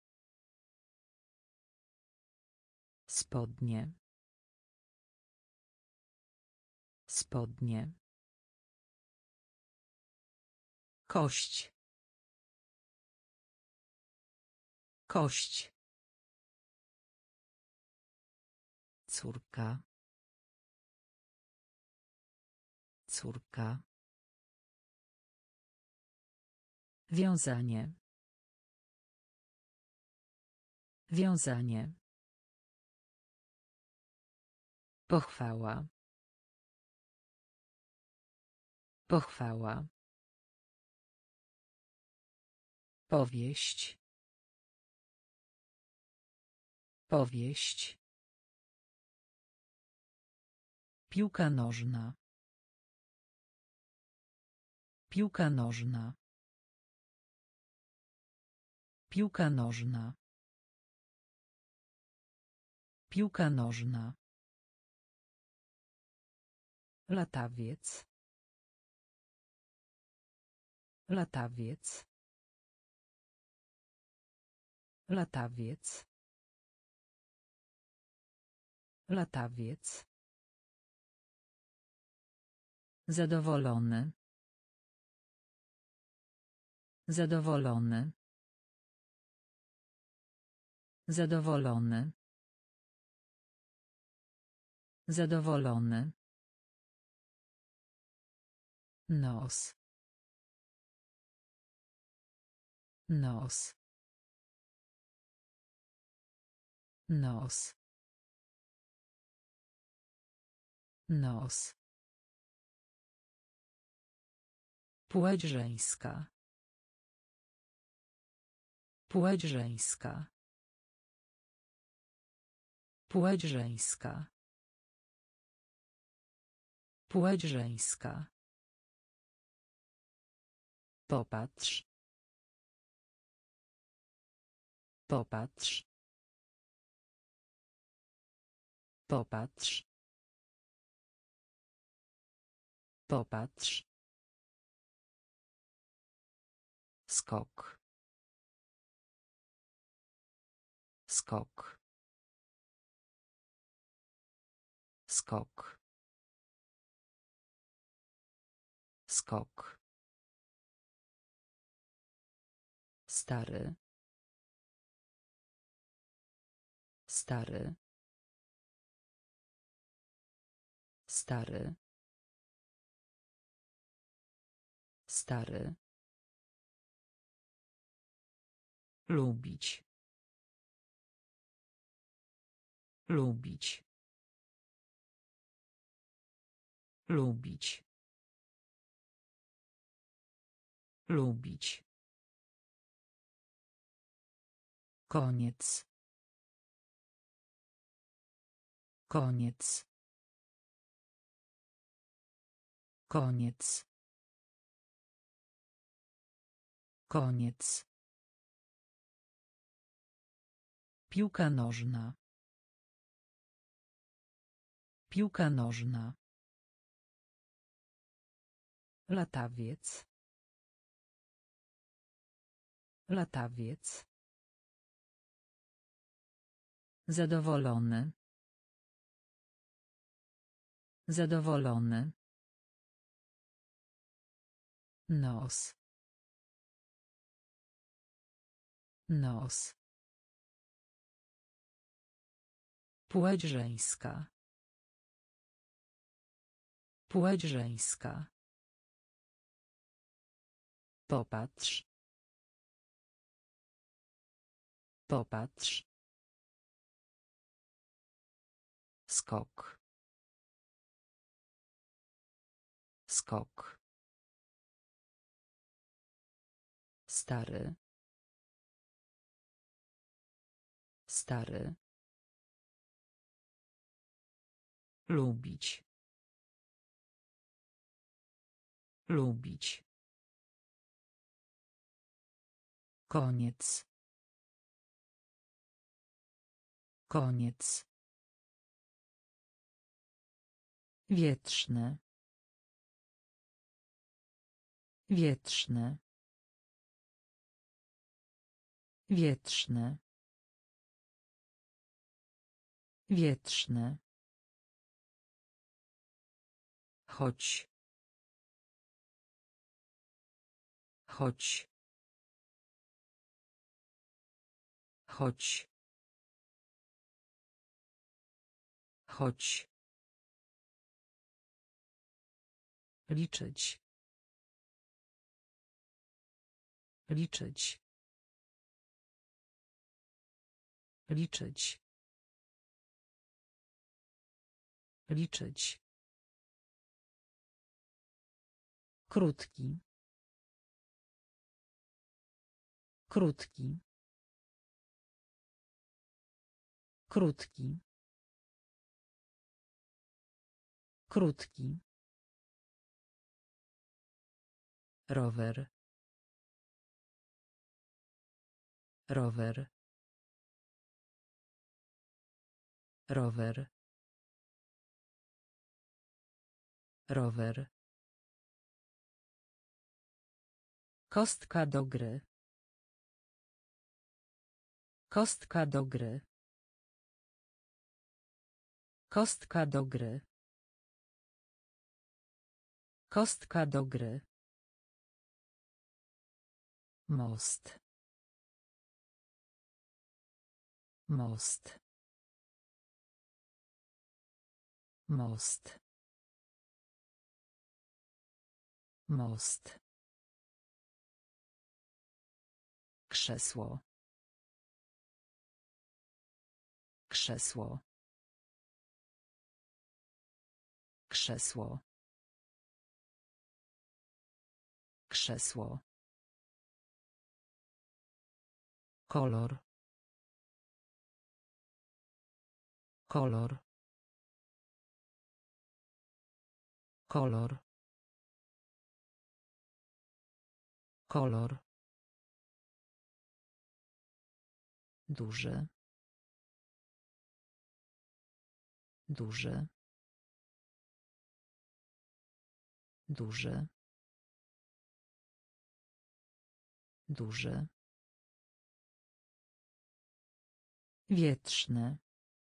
Spodnie. Spodnie. Kość. Kość. Córka. Córka. Wiązanie. Wiązanie. Pochwała. Pochwała. Powieść. Powieść. Piłka nożna. Piłka nożna. Piłka nożna. Piłka nożna. Latawiec. Latawiec. Latawiec. Latawiec. Zadowolony. Zadowolony. Zadowolony. Zadowolony. Nos. Nos. Nos. Nos. Płeć żeńska. Płeć żeńska. Płeć żeńska. Płeć żeńska. Popatrz. Popatrz. Popatrz. Popatrz. Skok. Skok. Skok. Skok. Stary. Stary. Stary. Stary. Lubić. Lubić. Lubić. Lubić. Koniec. Koniec. Koniec. Koniec. Piłka nożna. Piłka nożna. Latawiec. Latawiec. Zadowolony. Zadowolony. Nos. Nos. Płeć żeńska. Płeć żeńska. Popatrz. Popatrz. Skok. Skok. Stary. Stary. Lubić. Lubić. Koniec. Koniec. Wietrzny. Wietrzny. Wietrzny. Wietrzny. Chodź. Chodź. Chodź. Chodź. Liczyć. Liczyć. Liczyć. Liczyć. Krótki. Krótki. Krótki. Krótki. Rower. Rower. Rower. Rower. Kostka do gry. Kostka do gry. Kostka do gry. Kostka do gry. Most. Most. Most. Most. Krzesło. Krzesło. Krzesło. Krzesło. Kolor. Kolor. Kolor. Kolor. Duży. Duży. Duży. Duży. Wietrzny.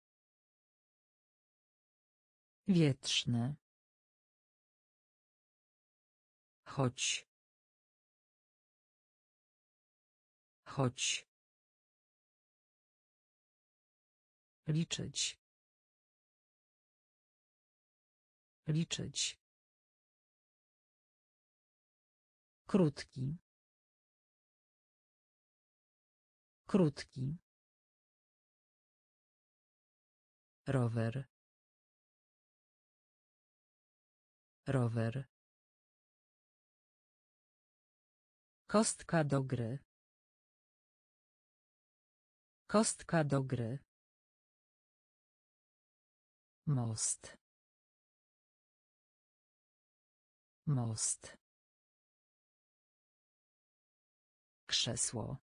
Wietrzny. Chodź. Chodź. Liczyć. Liczyć. Krótki. Krótki. Rower. Rower. Kostka do gry. Kostka do gry. Most. Most. Krzesło.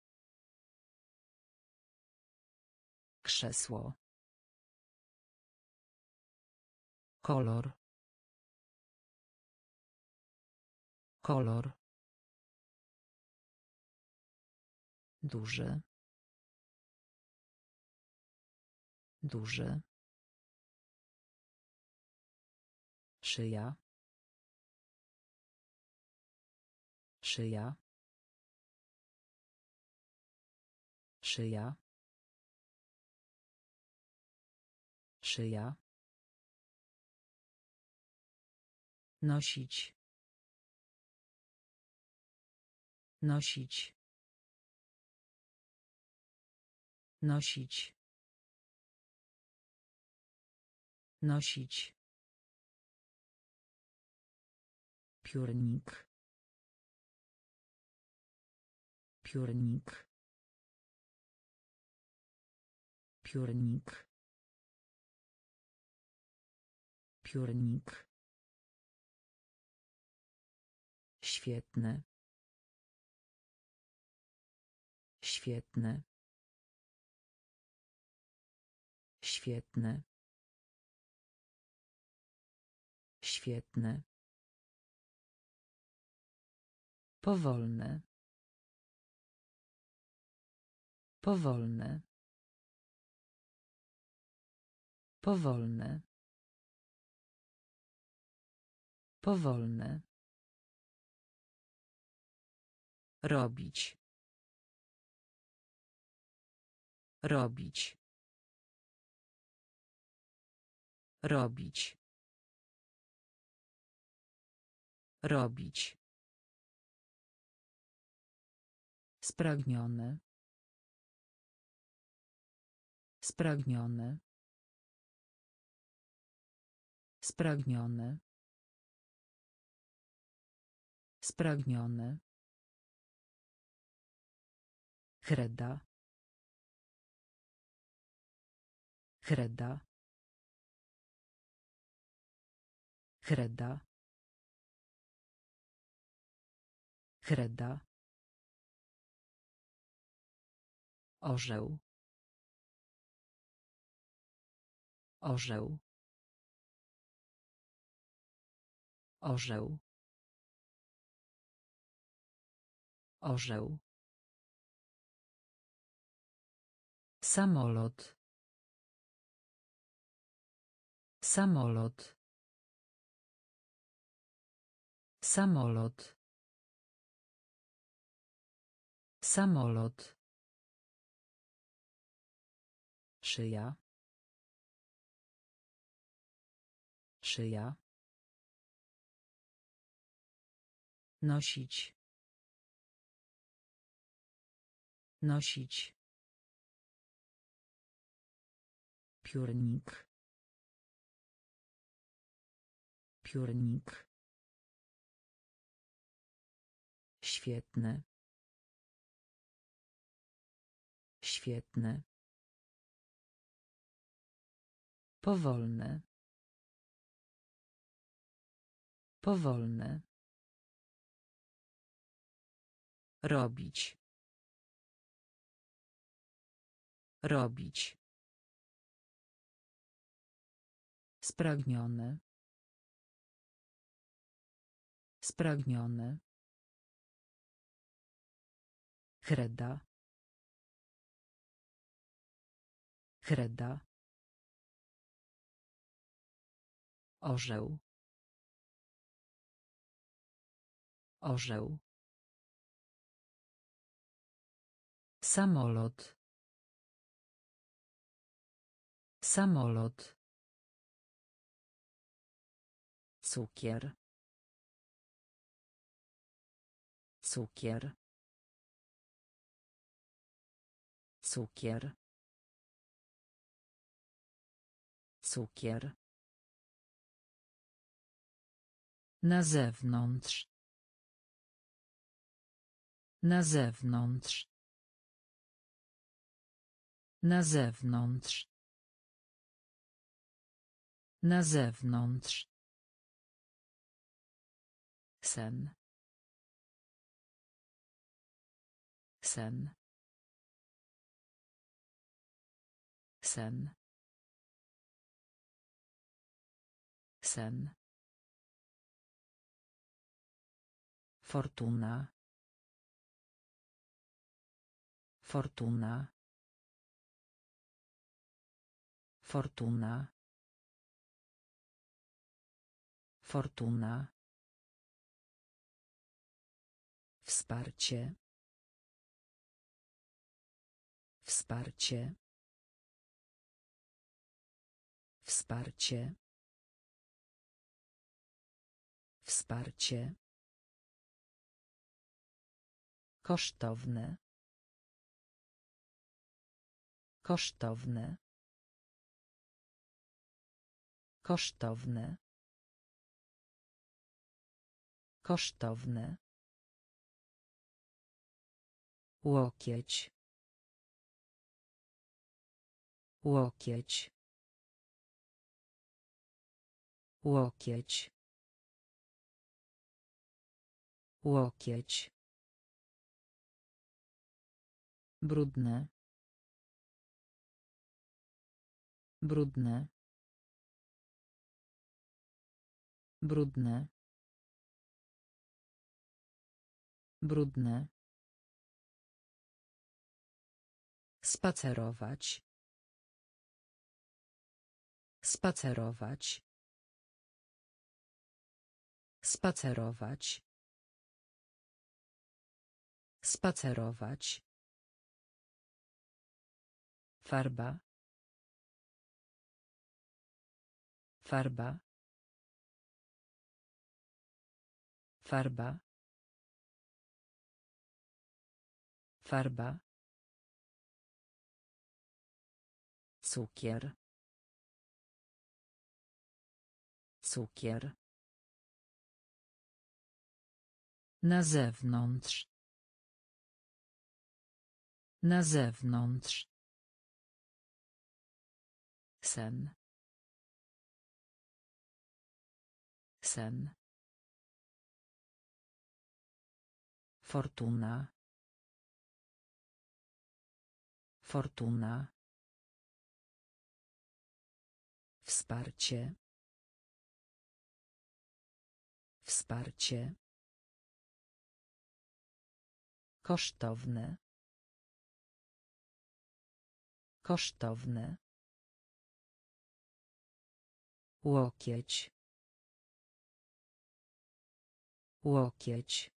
Krzesło. Kolor. Kolor. Duży. Duży. Szyja. Szyja. Szyja. Szyja. Nosić. Nosić. Nosić. Nosić. Piórnik. Piórnik. Piórnik. Piórnik. Świetne. Świetne. Świetne. Świetne. Powolne. Powolne. Powolne. Powolne. Robić. Robić. Robić. Robić. Spragniony. Spragniony. Spragniony. Spragniony. Kreda. Kreda. Kreda. Kreda. Orzeł. Orzeł. Orzeł. Orzeł. Samolot. Samolot. Samolot. Samolot. Szyja. Szyja. Nosić. Nosić. Piórnik. Piórnik. Świetne. Świetne. Powolne. Powolne. Robić. Robić. Spragniony. Spragniony. Kreda. Kreda. Orzeł. Orzeł. Samolot. Samolot. Cukier. Cukier. Cukier. Cukier. Na zewnątrz. Na zewnątrz. Na zewnątrz. Na zewnątrz. Sen. Sen. Sen. Sen. Fortuna. Fortuna. Fortuna. Fortuna. Wsparcie. Wsparcie. Wsparcie. Wsparcie. Kosztowne. Kosztowne. Kosztowne. Kosztowne. Łokieć. Łokieć. Łokieć. Łokieć. Brudne. Brudne. Brudne. Brudne. Spacerować. Spacerować. Spacerować. Spacerować. Farba. Farba. Farba. Farba. Cukier. Cukier. Na zewnątrz. Na zewnątrz. Sen. Sen. Fortuna. Fortuna. Wsparcie. Wsparcie. Kosztowne. Kosztowne. Łokieć. Łokieć.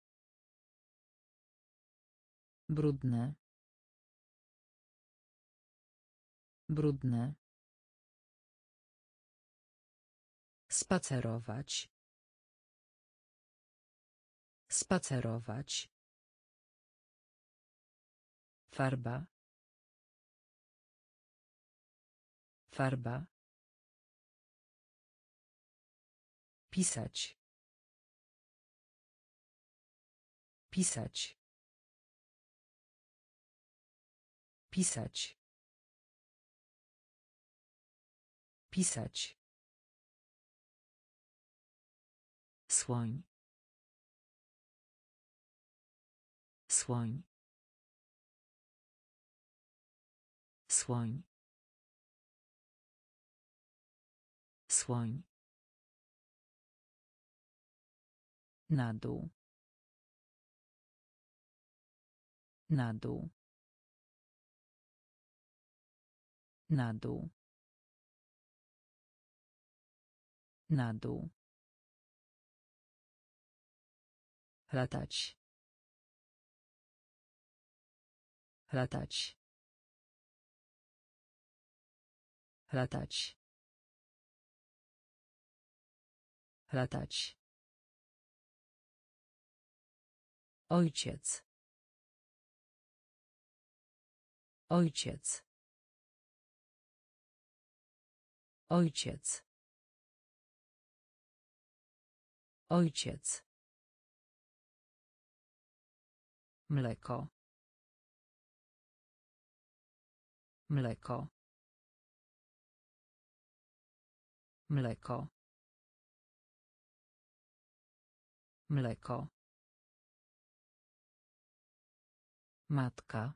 Brudne. Brudne. Spacerować. Spacerować. Farba. Farba. Pisać. Pisać. Pisać. Pisać. Słoń. Słoń. Słoń. Słoń. Na dół. Na dół. Na dół. Na dół. Latać. Latać. Latać. Latać. Ojciec. Ojciec. Ojciec. Ojciec. Mleko. Mleko. Mleko. Mleko. Matka.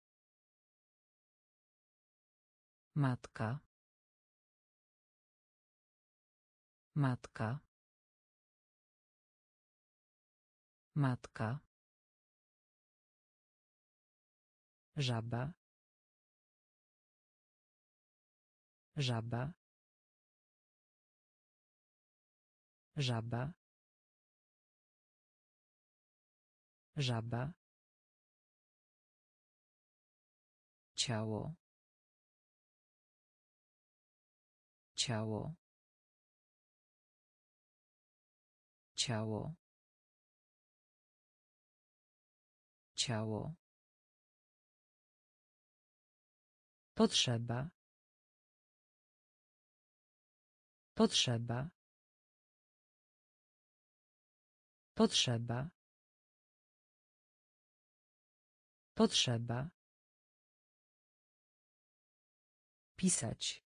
Matka. Matka. Matka. Żaba. Żaba. Żaba. Żaba. Ciało. Ciało. Ciało. Ciało. Potrzeba. Potrzeba. Potrzeba. Potrzeba. Pisać.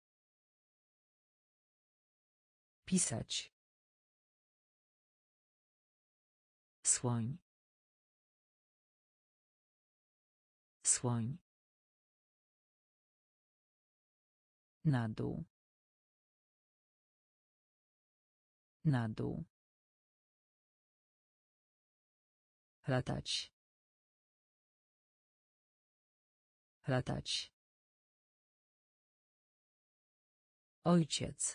Pisać. Słoń. Słoń. Na dół. Na dół. Latać. Latać. Ojciec.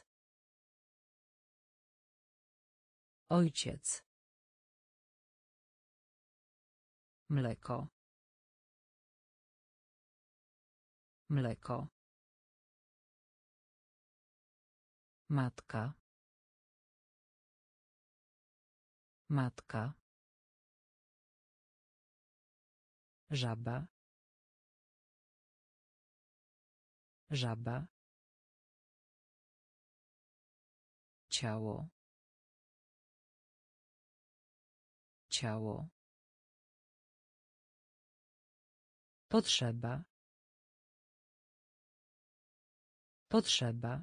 Ojciec. Mleko. Mleko. Matka. Matka. Żaba. Żaba. Ciało. Ciało. Potrzeba. Potrzeba.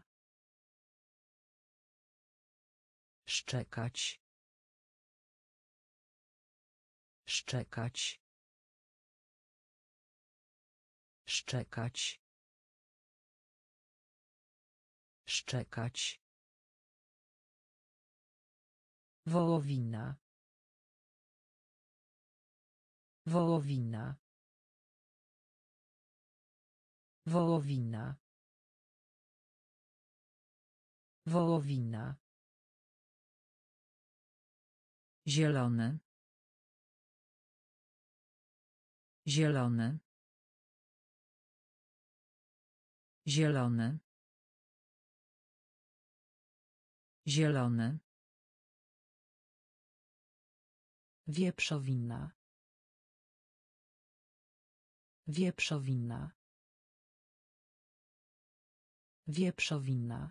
Szczekać. Szczekać. Szczekać. Szczekać. Wołowina. Wołowina. Wołowina. Wołowina. Zielony. Zielony. Zielony. Zielony. Wieprzowina. Wieprzowina. Wieprzowina.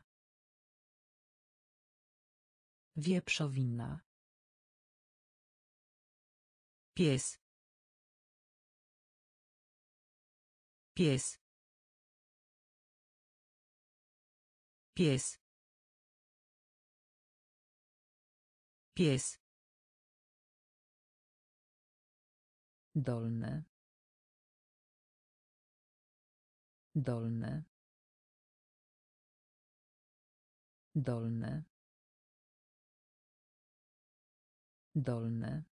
Wieprzowina. Pies. Pies. Pies. Pies. Dolny. Dolny. Dolny. Dolny.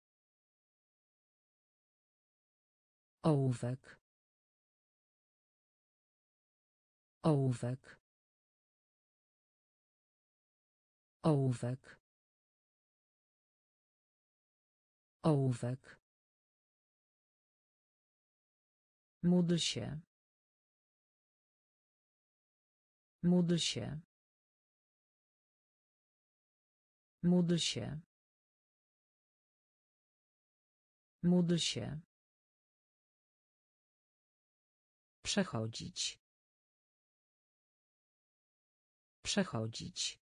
Ołówek. Ołówek. Ołówek. Ołówek. Módl się. Módl się. Módl się. Módl się. Przechodzić. Przechodzić.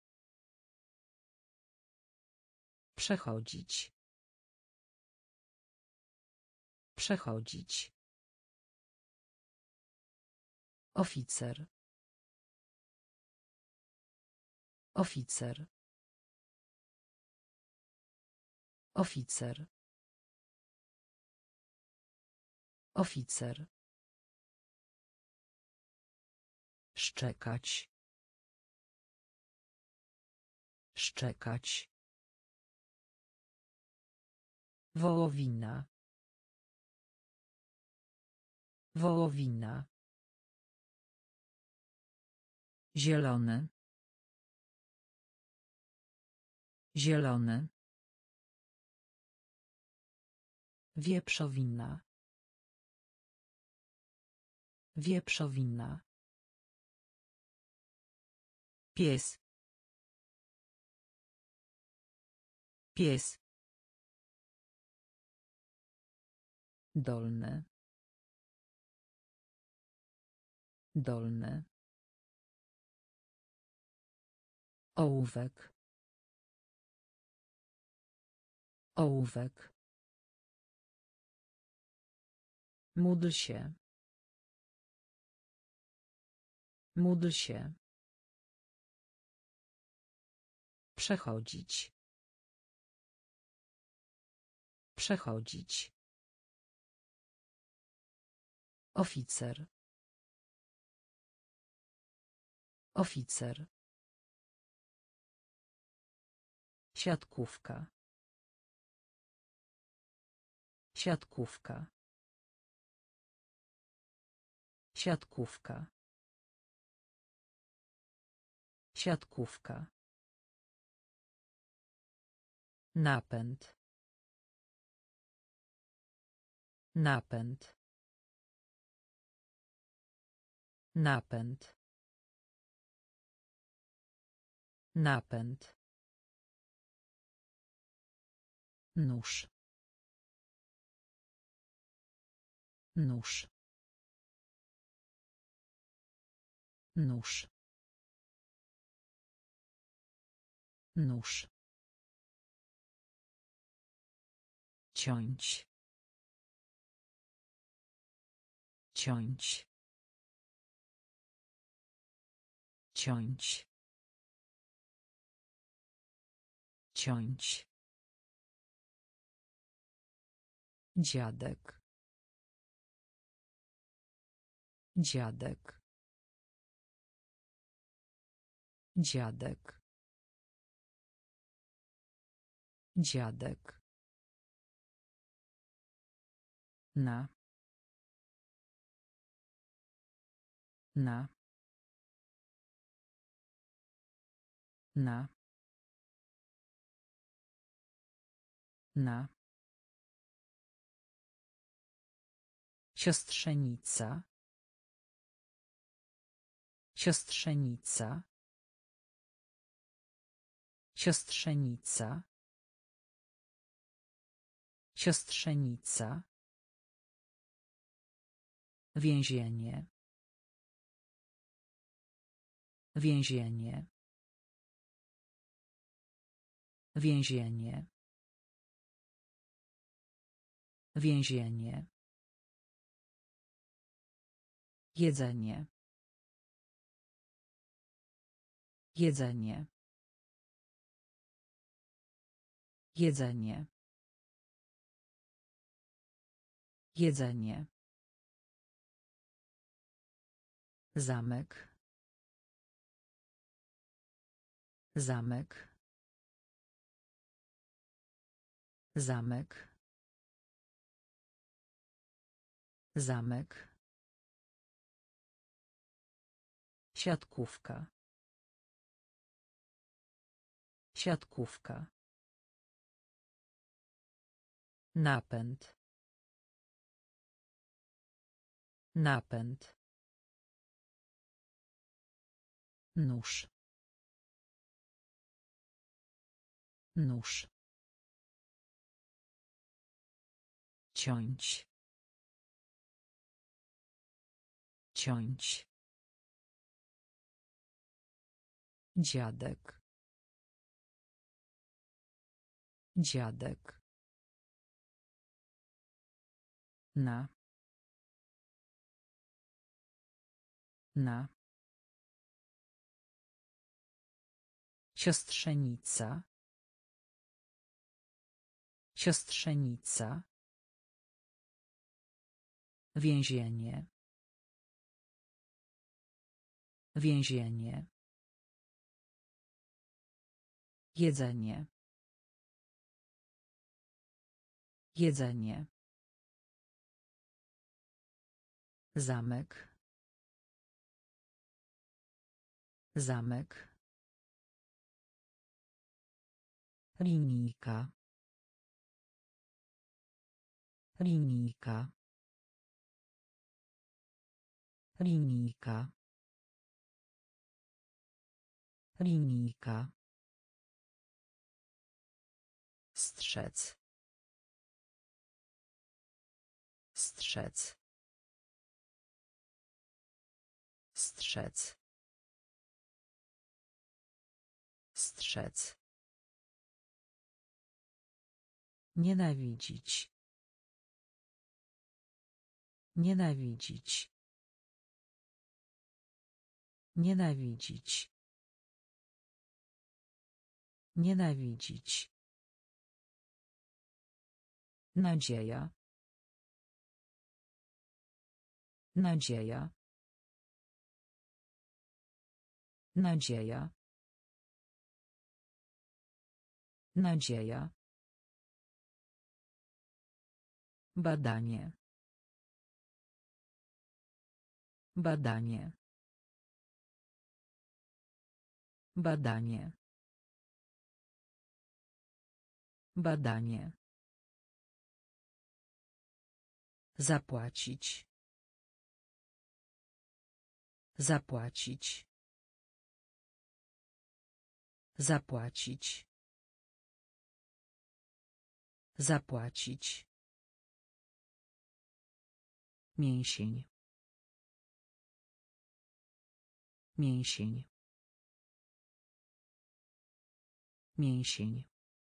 Przechodzić. Przechodzić. Oficer. Oficer. Oficer. Oficer. Szczekać. Szczekać. Wołowina. Wołowina. Zielony. Zielony. Wieprzowina. Wieprzowina. Pies. Pies. Dolny. Dolny. Ołówek. Ołówek. Módl się. Módl się. Przechodzić. Przechodzić. Oficer. Oficer. Siatkówka. Siatkówka. Siatkówka. Siatkówka. Napęd. Napęd. Napęd. Napęd. Nóż. Nóż. Nóż. Nóż. Ciąć. Ciąć. Ciąć. Ciąć. Dziadek. Dziadek. Dziadek. Dziadek. Na. Na. Na. Na. Siostrzenica. Siostrzenica. Siostrzenica. Siostrzenica. Więzienie. Więzienie. Więzienie. Więzienie. Jedzenie. Jedzenie. Jedzenie. Jedzenie. Zamek. Zamek. Zamek. Zamek. Siatkówka. Siatkówka. Napęd. Napęd. Nóż. Nóż. Ciąć. Ciąć. Dziadek. Dziadek. Na. Na. Siostrzenica. Siostrzenica. Więzienie. Więzienie. Jedzenie. Jedzenie. Zamek. Zamek. Linijka. Linijka. Linijka. Linijka. Strzec. Strzec. Strzec. Strzec. Nienawidzić. Nienawidzić. Nienawidzić. Nienawidzić. Nadzieja. Nadzieja. Nadzieja. Nadzieja. Badanie. Badanie. Badanie. Badanie. Zapłacić. Zapłacić. Zapłacić. Zapłacić. Mięsień. Mięsień. Mięsień.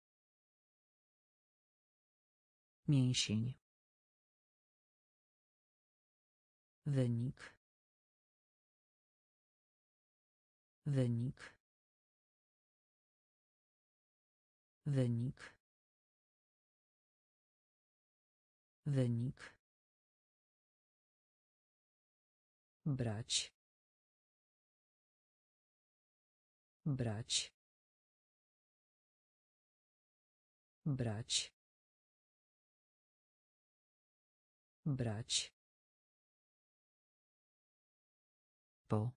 Mięsień. Wynik. Wynik. Wynik. Wynik. Brać. Brać. Brać. Brać. Po.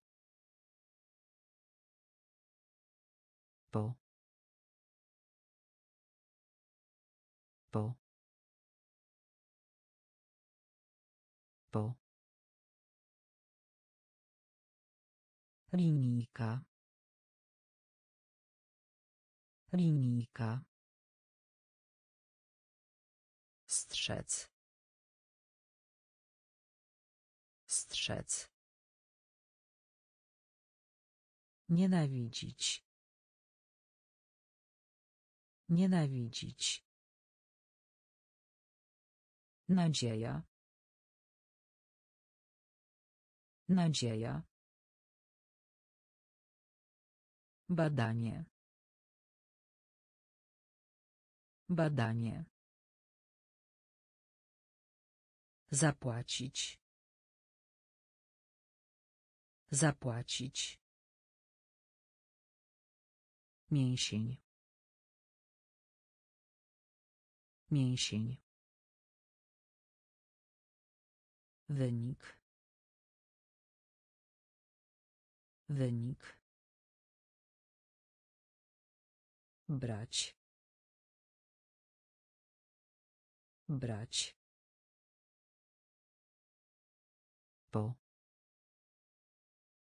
Po. Po. Po. Linijka. Linijka. Strzec. Strzec. Nienawidzić. Nienawidzić. Nadzieja. Nadzieja. Badanie. Badanie. Zapłacić. Zapłacić. Mięsień. Mięsień. Wynik. Wynik. Brać. Brać. Po.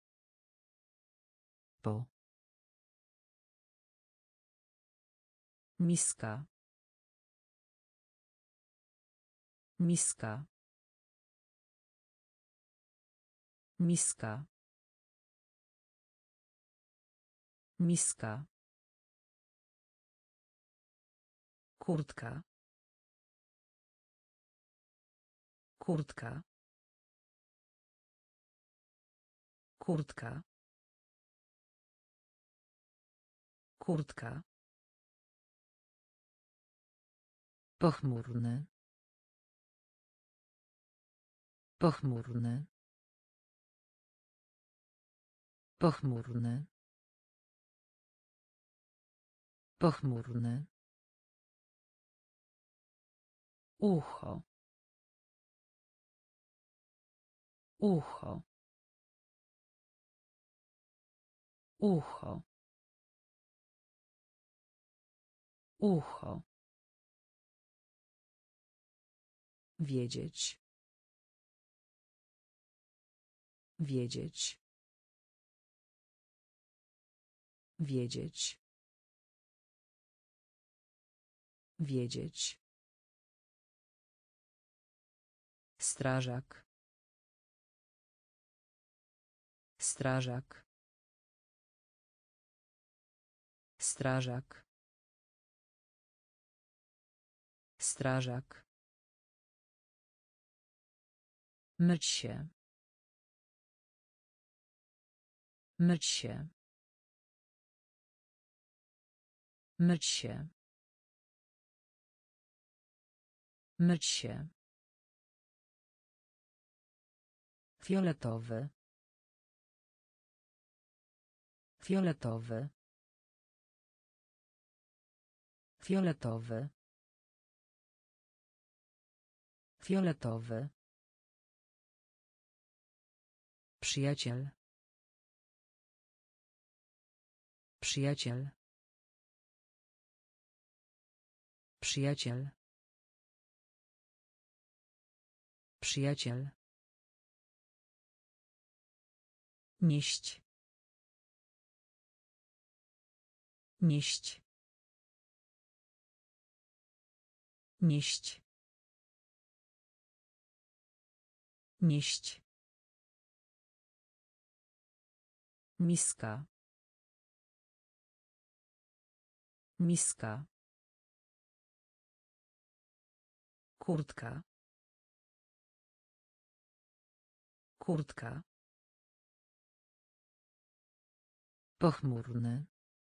Po. Miska. Miska. Miska. Miska. Kurtka. Kurtka. Kurtka. Kurtka. Pochmurny. Pochmurny. Pochmurny. Pochmurny. Ucho. Ucho. Ucho. Ucho. Wiedzieć. Wiedzieć. Wiedzieć. Wiedzieć. Strażak. Strażak. Strażak. Strażak. Myć się. Myć się. Myć się. Myć się. Fioletowy. Fioletowy. Fioletowy. Fioletowy. Przyjaciel. Przyjaciel. Przyjaciel. Przyjaciel. Nieść. Nieść. Nieść. Nieść. Miska. Miska. Kurtka. Kurtka. Pochmurny.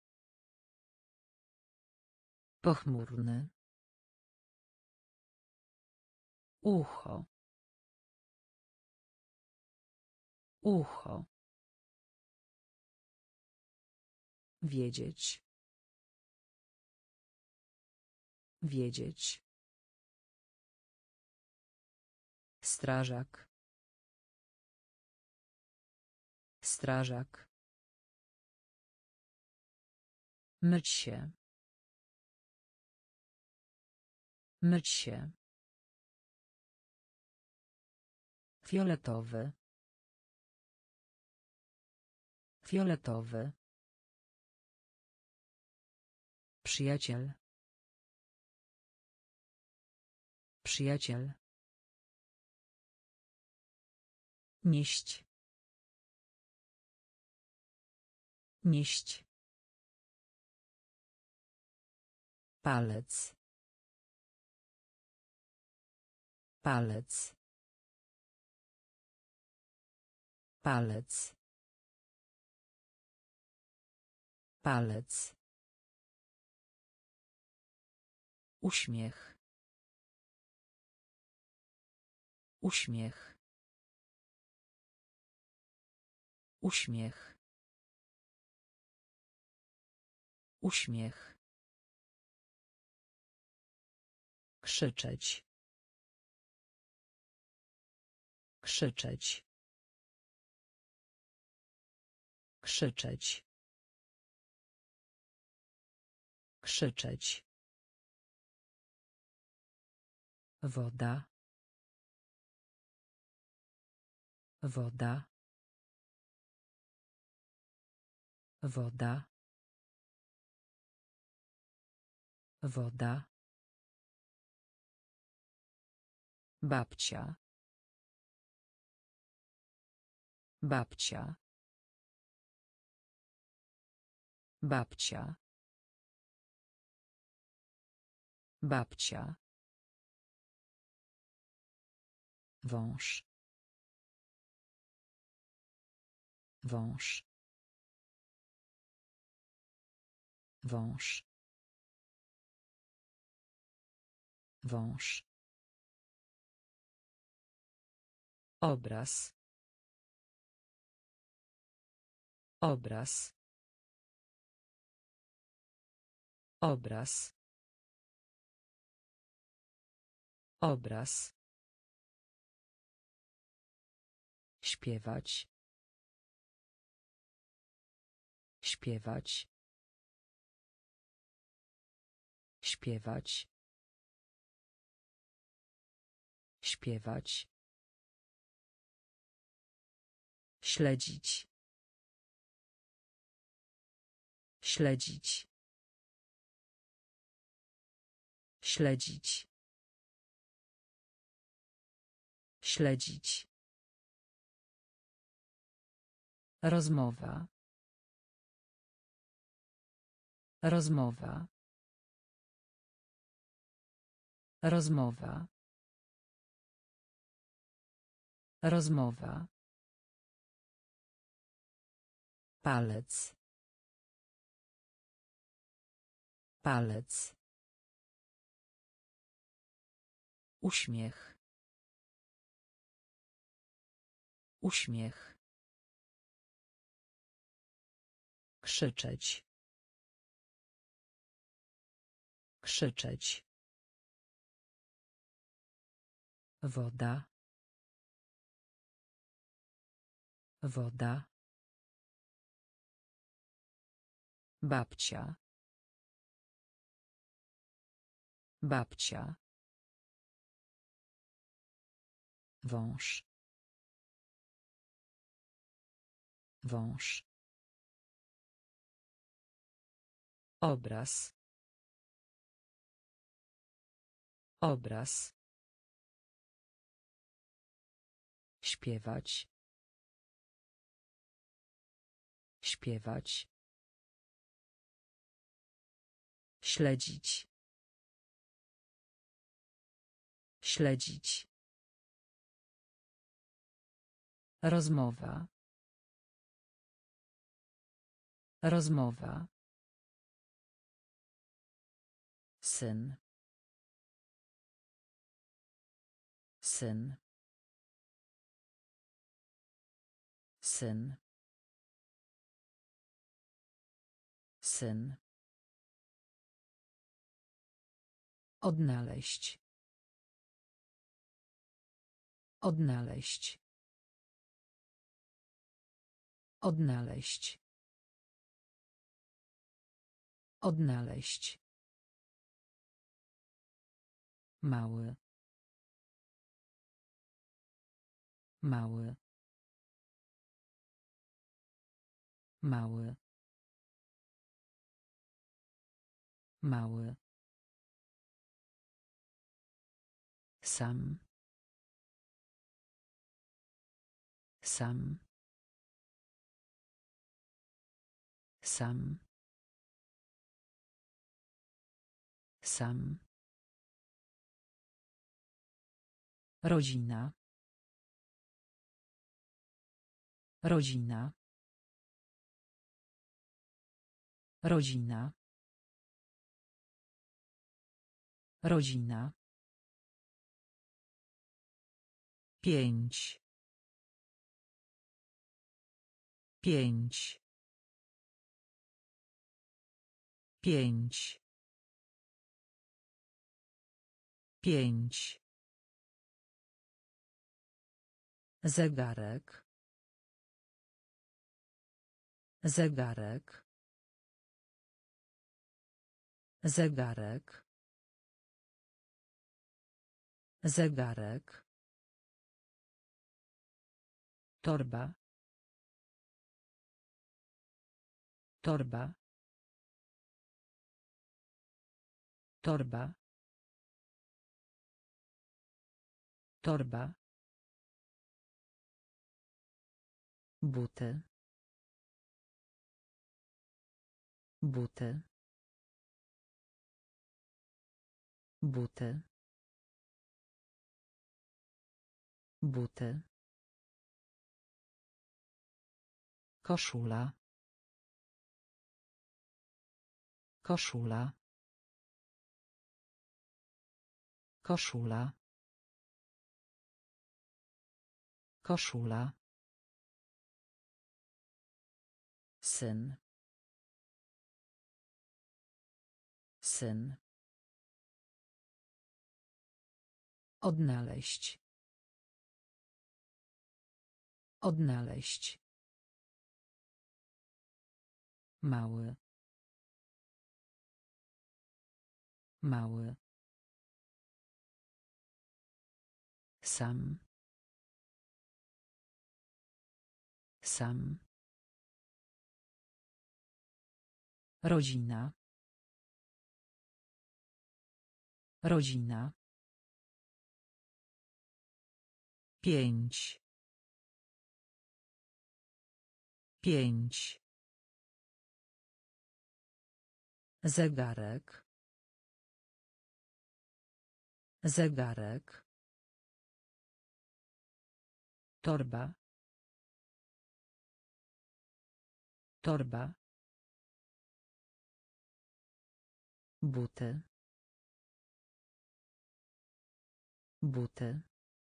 Pochmurny. Ucho. Ucho. Wiedzieć. Wiedzieć. Strażak. Strażak. Myć się. Myć się. Fioletowy. Fioletowy. Przyjaciel. Przyjaciel. Nieść. Nieść. Palec. Palec. Palec. Palec. Uśmiech. Uśmiech. Uśmiech. Uśmiech. Krzyczeć. Krzyczeć. Krzyczeć. Krzyczeć. Woda. Woda. Woda. Woda. Babcia. Babcia. Babcia. Babcia. Wąż. Wąż. Wąż. Wąż. Obraz. Obraz. Obraz. Obraz. Śpiewać. Śpiewać. Śpiewać. Śpiewać. Śledzić. Śledzić. Śledzić. Śledzić. Rozmowa. Rozmowa. Rozmowa. Rozmowa. Palec. Palec. Uśmiech. Uśmiech. Krzyczeć. Krzyczeć. Woda. Woda. Babcia. Babcia. Wąż. Wąż. Obraz. Obraz. Śpiewać. Śpiewać. Śledzić. Śledzić. Rozmowa. Rozmowa. Syn. Syn. Syn. Syn. Odnaleźć. Odnaleźć. Odnaleźć. Odnaleźć. Mały. Mały. Mały. Mały. Sam. Sam. Sam. Sam. Rodzina. Rodzina. Rodzina. Rodzina. Pięć. Pięć. Pięć. Pięć. Zegarek. Zegarek. Zegarek. Zegarek. Torba. Torba. Torba. Torba. Buty. Buty. Buty. Buty. Koszula. Koszula. Koszula. Koszula. Syn. Syn. Odnaleźć. Odnaleźć. Mały. Mały. Sam. Sam. Rodzina. Rodzina. Pięć. Pięć. Zegarek. Zegarek. Torba. Torba. Buty. Buty.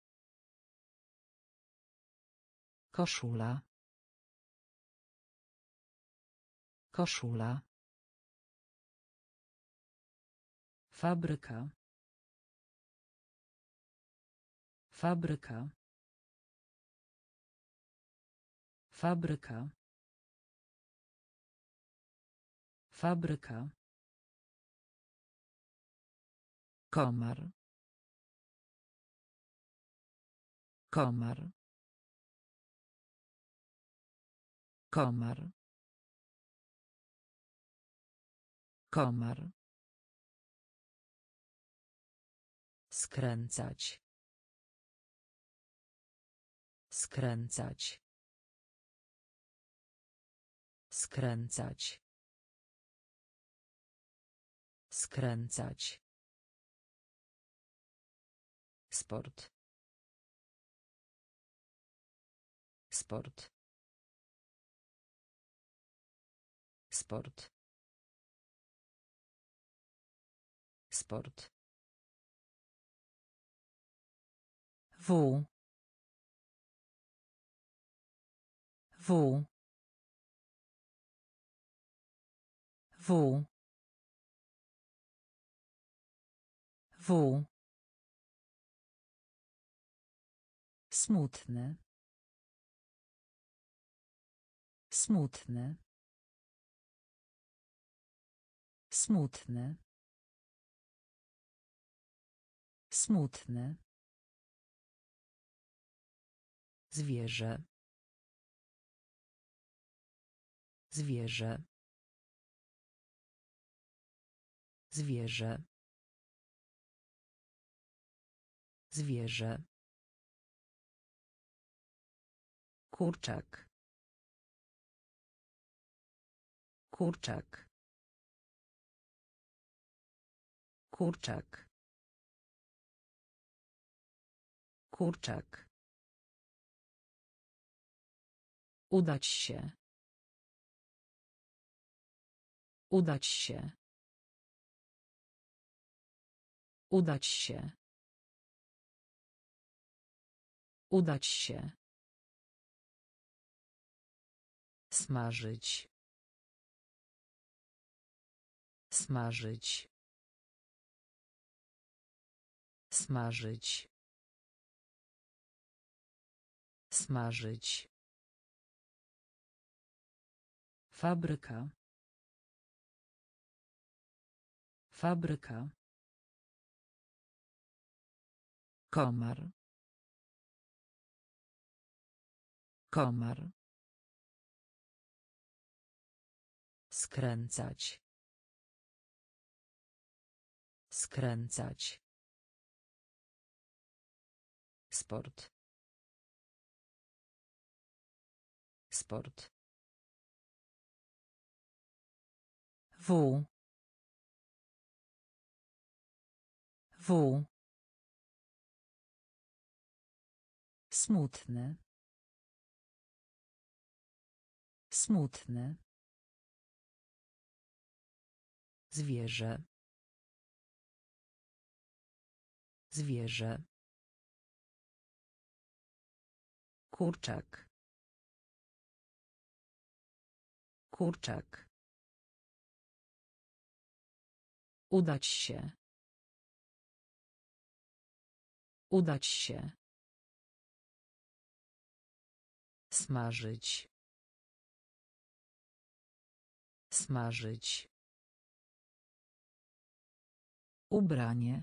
Koszula. Koszula. Fabryka. Fabryka. Fabryka. Fabryka. Komar. Komar. Komar. Komar. Skręcać. Skręcać. Skręcać. Skręcać. Sport. Sport. Sport. Sport. W. W. W. W. Smutny. Smutny. Smutny. Smutny. Zwierzę. Zwierzę. Zwierzę. Zwierzę. Kurczak. Kurczak. Kurczak. Kurczak. Udać się. Udać się. Udać się. Udać się. Smażyć. Smażyć. Smażyć. Smażyć. Fabryka. Fabryka. Komar. Komar. Skręcać. Skręcać. Sport. Sport. W. W. Smutny. Smutny. Zwierzę. Zwierzę. Kurczak. Kurczak. Udać się. Udać się. Smażyć. Smażyć. Ubranie.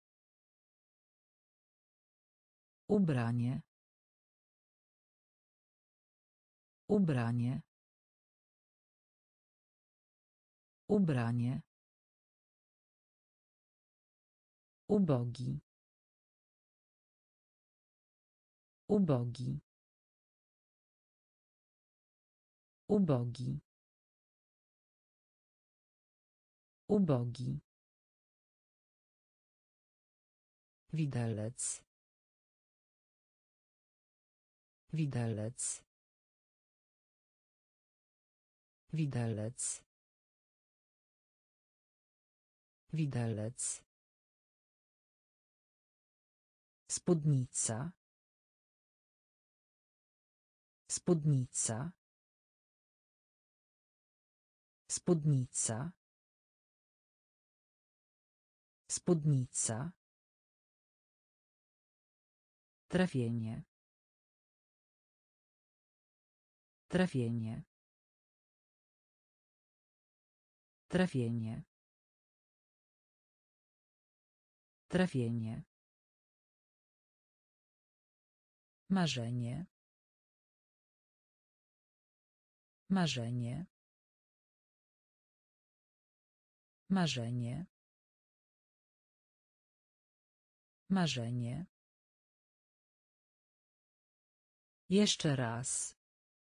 Ubranie. Ubranie. Ubranie. Ubogi. Ubogi. Ubogi. Ubogi. Widelec. Widelec. Widelec. Widelec. Spódnica. Spódnica. Spódnica. Spódnica. Trafienie. Trafienie. Trafienie. Trafienie. Marzenie. Marzenie. Marzenie. Marzenie. Jeszcze raz.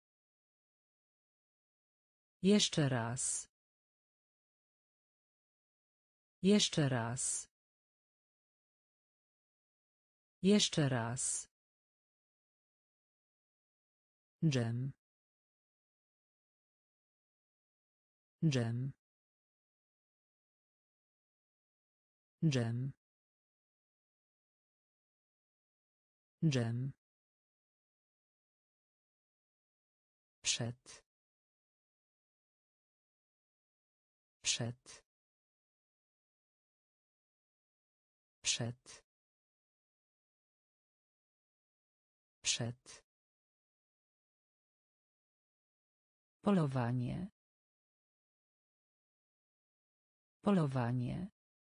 Jeszcze raz. Jeszcze raz. Jeszcze raz. Dżem. Dżem. Dżem. Dżem. Przed. Przed. Przed. Przed. Polowanie. Polowanie.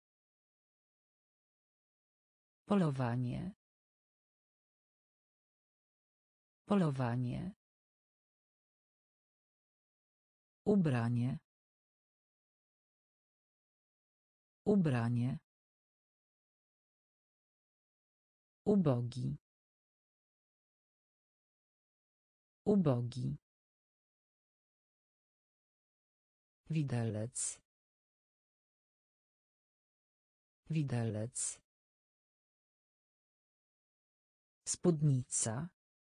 Polowanie. Polowanie. Ubranie. Ubranie. Ubogi. Ubogi. Widelec. Widelec. Spódnica.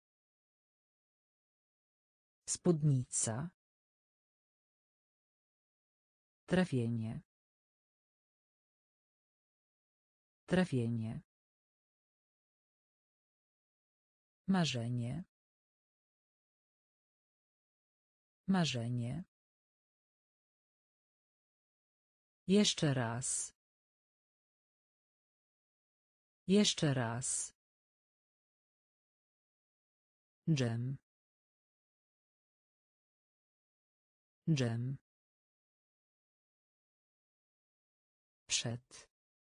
Spódnica. Trafienie. Trafienie. Marzenie. Marzenie. Jeszcze raz. Jeszcze raz. Dżem. Dżem. Przed.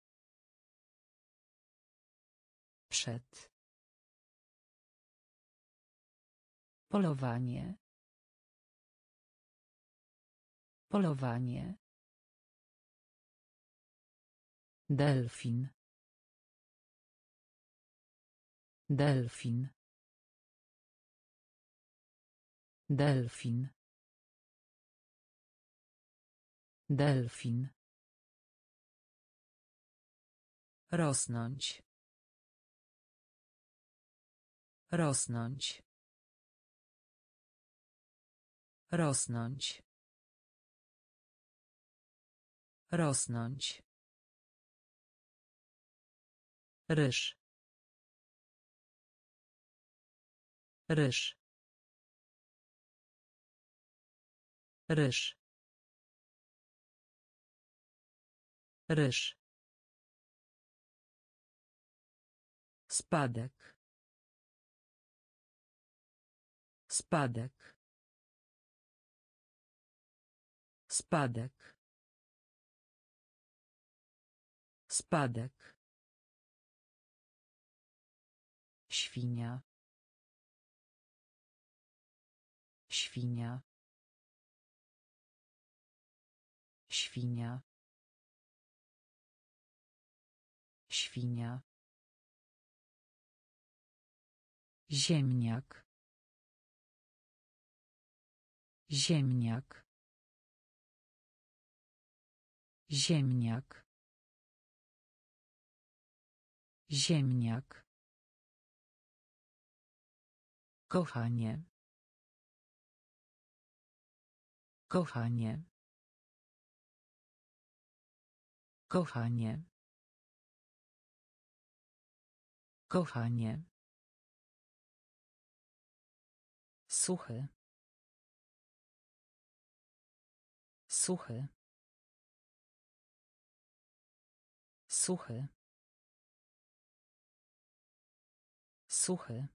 Przed. Polowanie. Polowanie. Delfin. Delfin. Delfin. Delfin. Rosnąć. Rosnąć. Rosnąć. Rosnąć. Ryż. Ryż. Ryż. Ryż. Spadek. Spadek. Spadek. Spadek. Świnia. Świnia. Świnia. Świnia. Ziemniak. Ziemniak. Ziemniak. Ziemniak. Kochanie. Kochanie. Kochanie. Kochanie. Suchy. Suchy. Suchy. Suchy.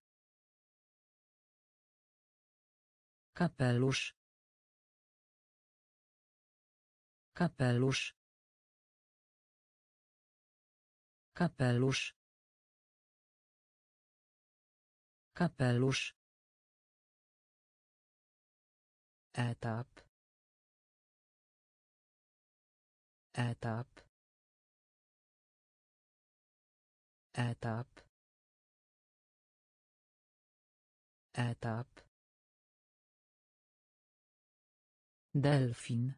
Kapelusz. Kapelusz. Kapelusz. Kapelusz. Etap. Etap. Etap. Etap. Delfin.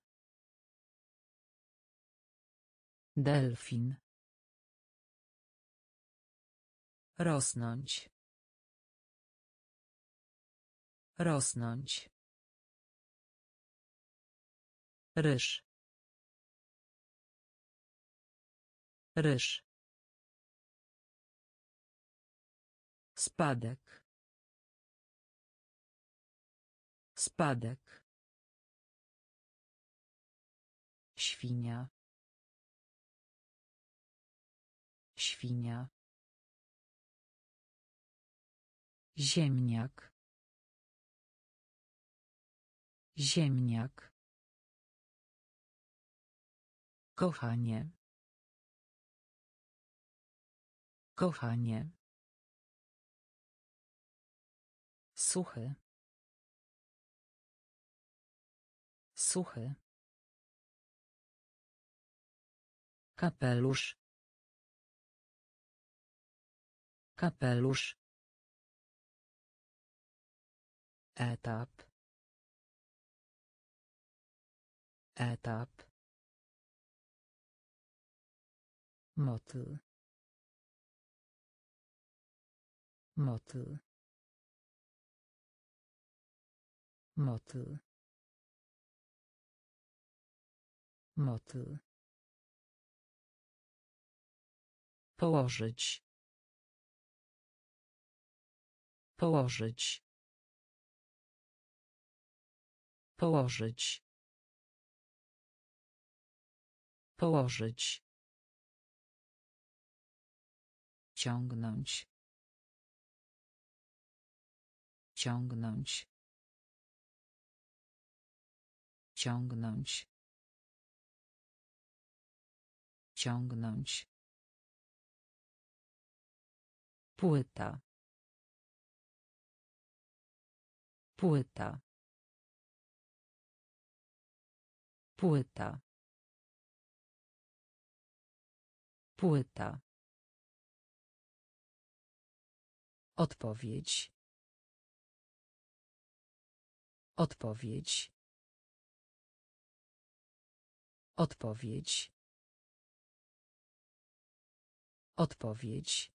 Delfin. Rosnąć. Rosnąć. Ryż. Ryż. Spadek. Spadek. Świnia. Świnia. Ziemniak. Ziemniak. Kochanie. Kochanie. Suchy. Suchy. Kapelusz. Kapelusz. Etap. Etap. Motyl. Motyl. Motyl. Motyl. Położyć. Położyć. Położyć. Położyć. Ciągnąć. Ciągnąć. Ciągnąć. Ciągnąć. Płyta. Płyta. Płyta. Płyta. Odpowiedź. Odpowiedź. Odpowiedź. Odpowiedź.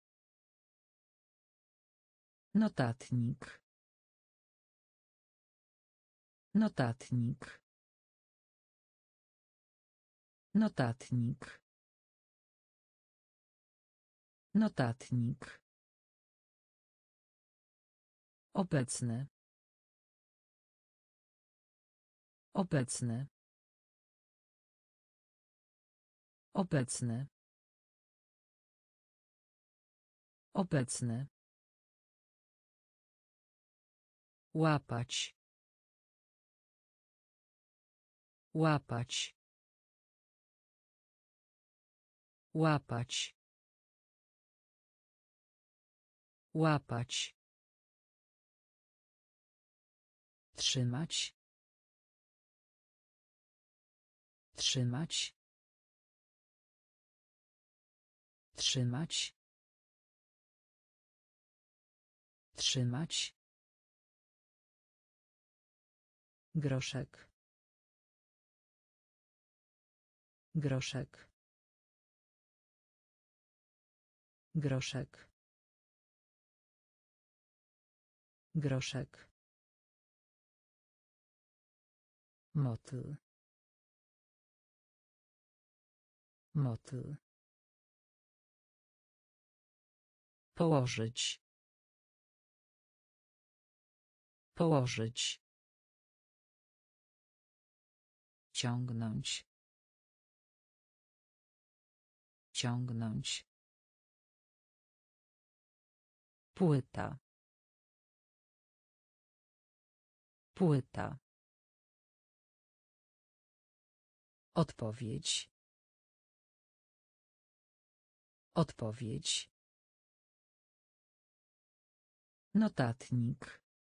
Notatnik. Notatnik. Notatnik. Notatnik. Obecny. Obecny. Obecny. Obecny. Łapać. Łapać. Łapać. Łapać. Trzymać. Trzymać. Trzymać. Trzymać. Groszek. Groszek. Groszek. Groszek. Motyl. Motyl. Położyć. Położyć. Ciągnąć. Ciągnąć. Płyta. Płyta. Odpowiedź. Odpowiedź. Notatnik.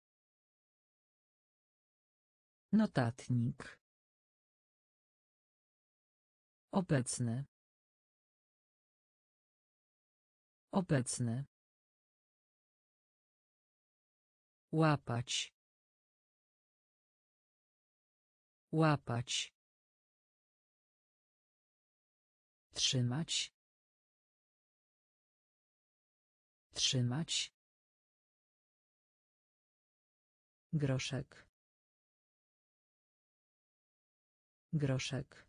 Notatnik. Obecny. Obecny. Łapać. Łapać. Trzymać. Trzymać. Groszek. Groszek.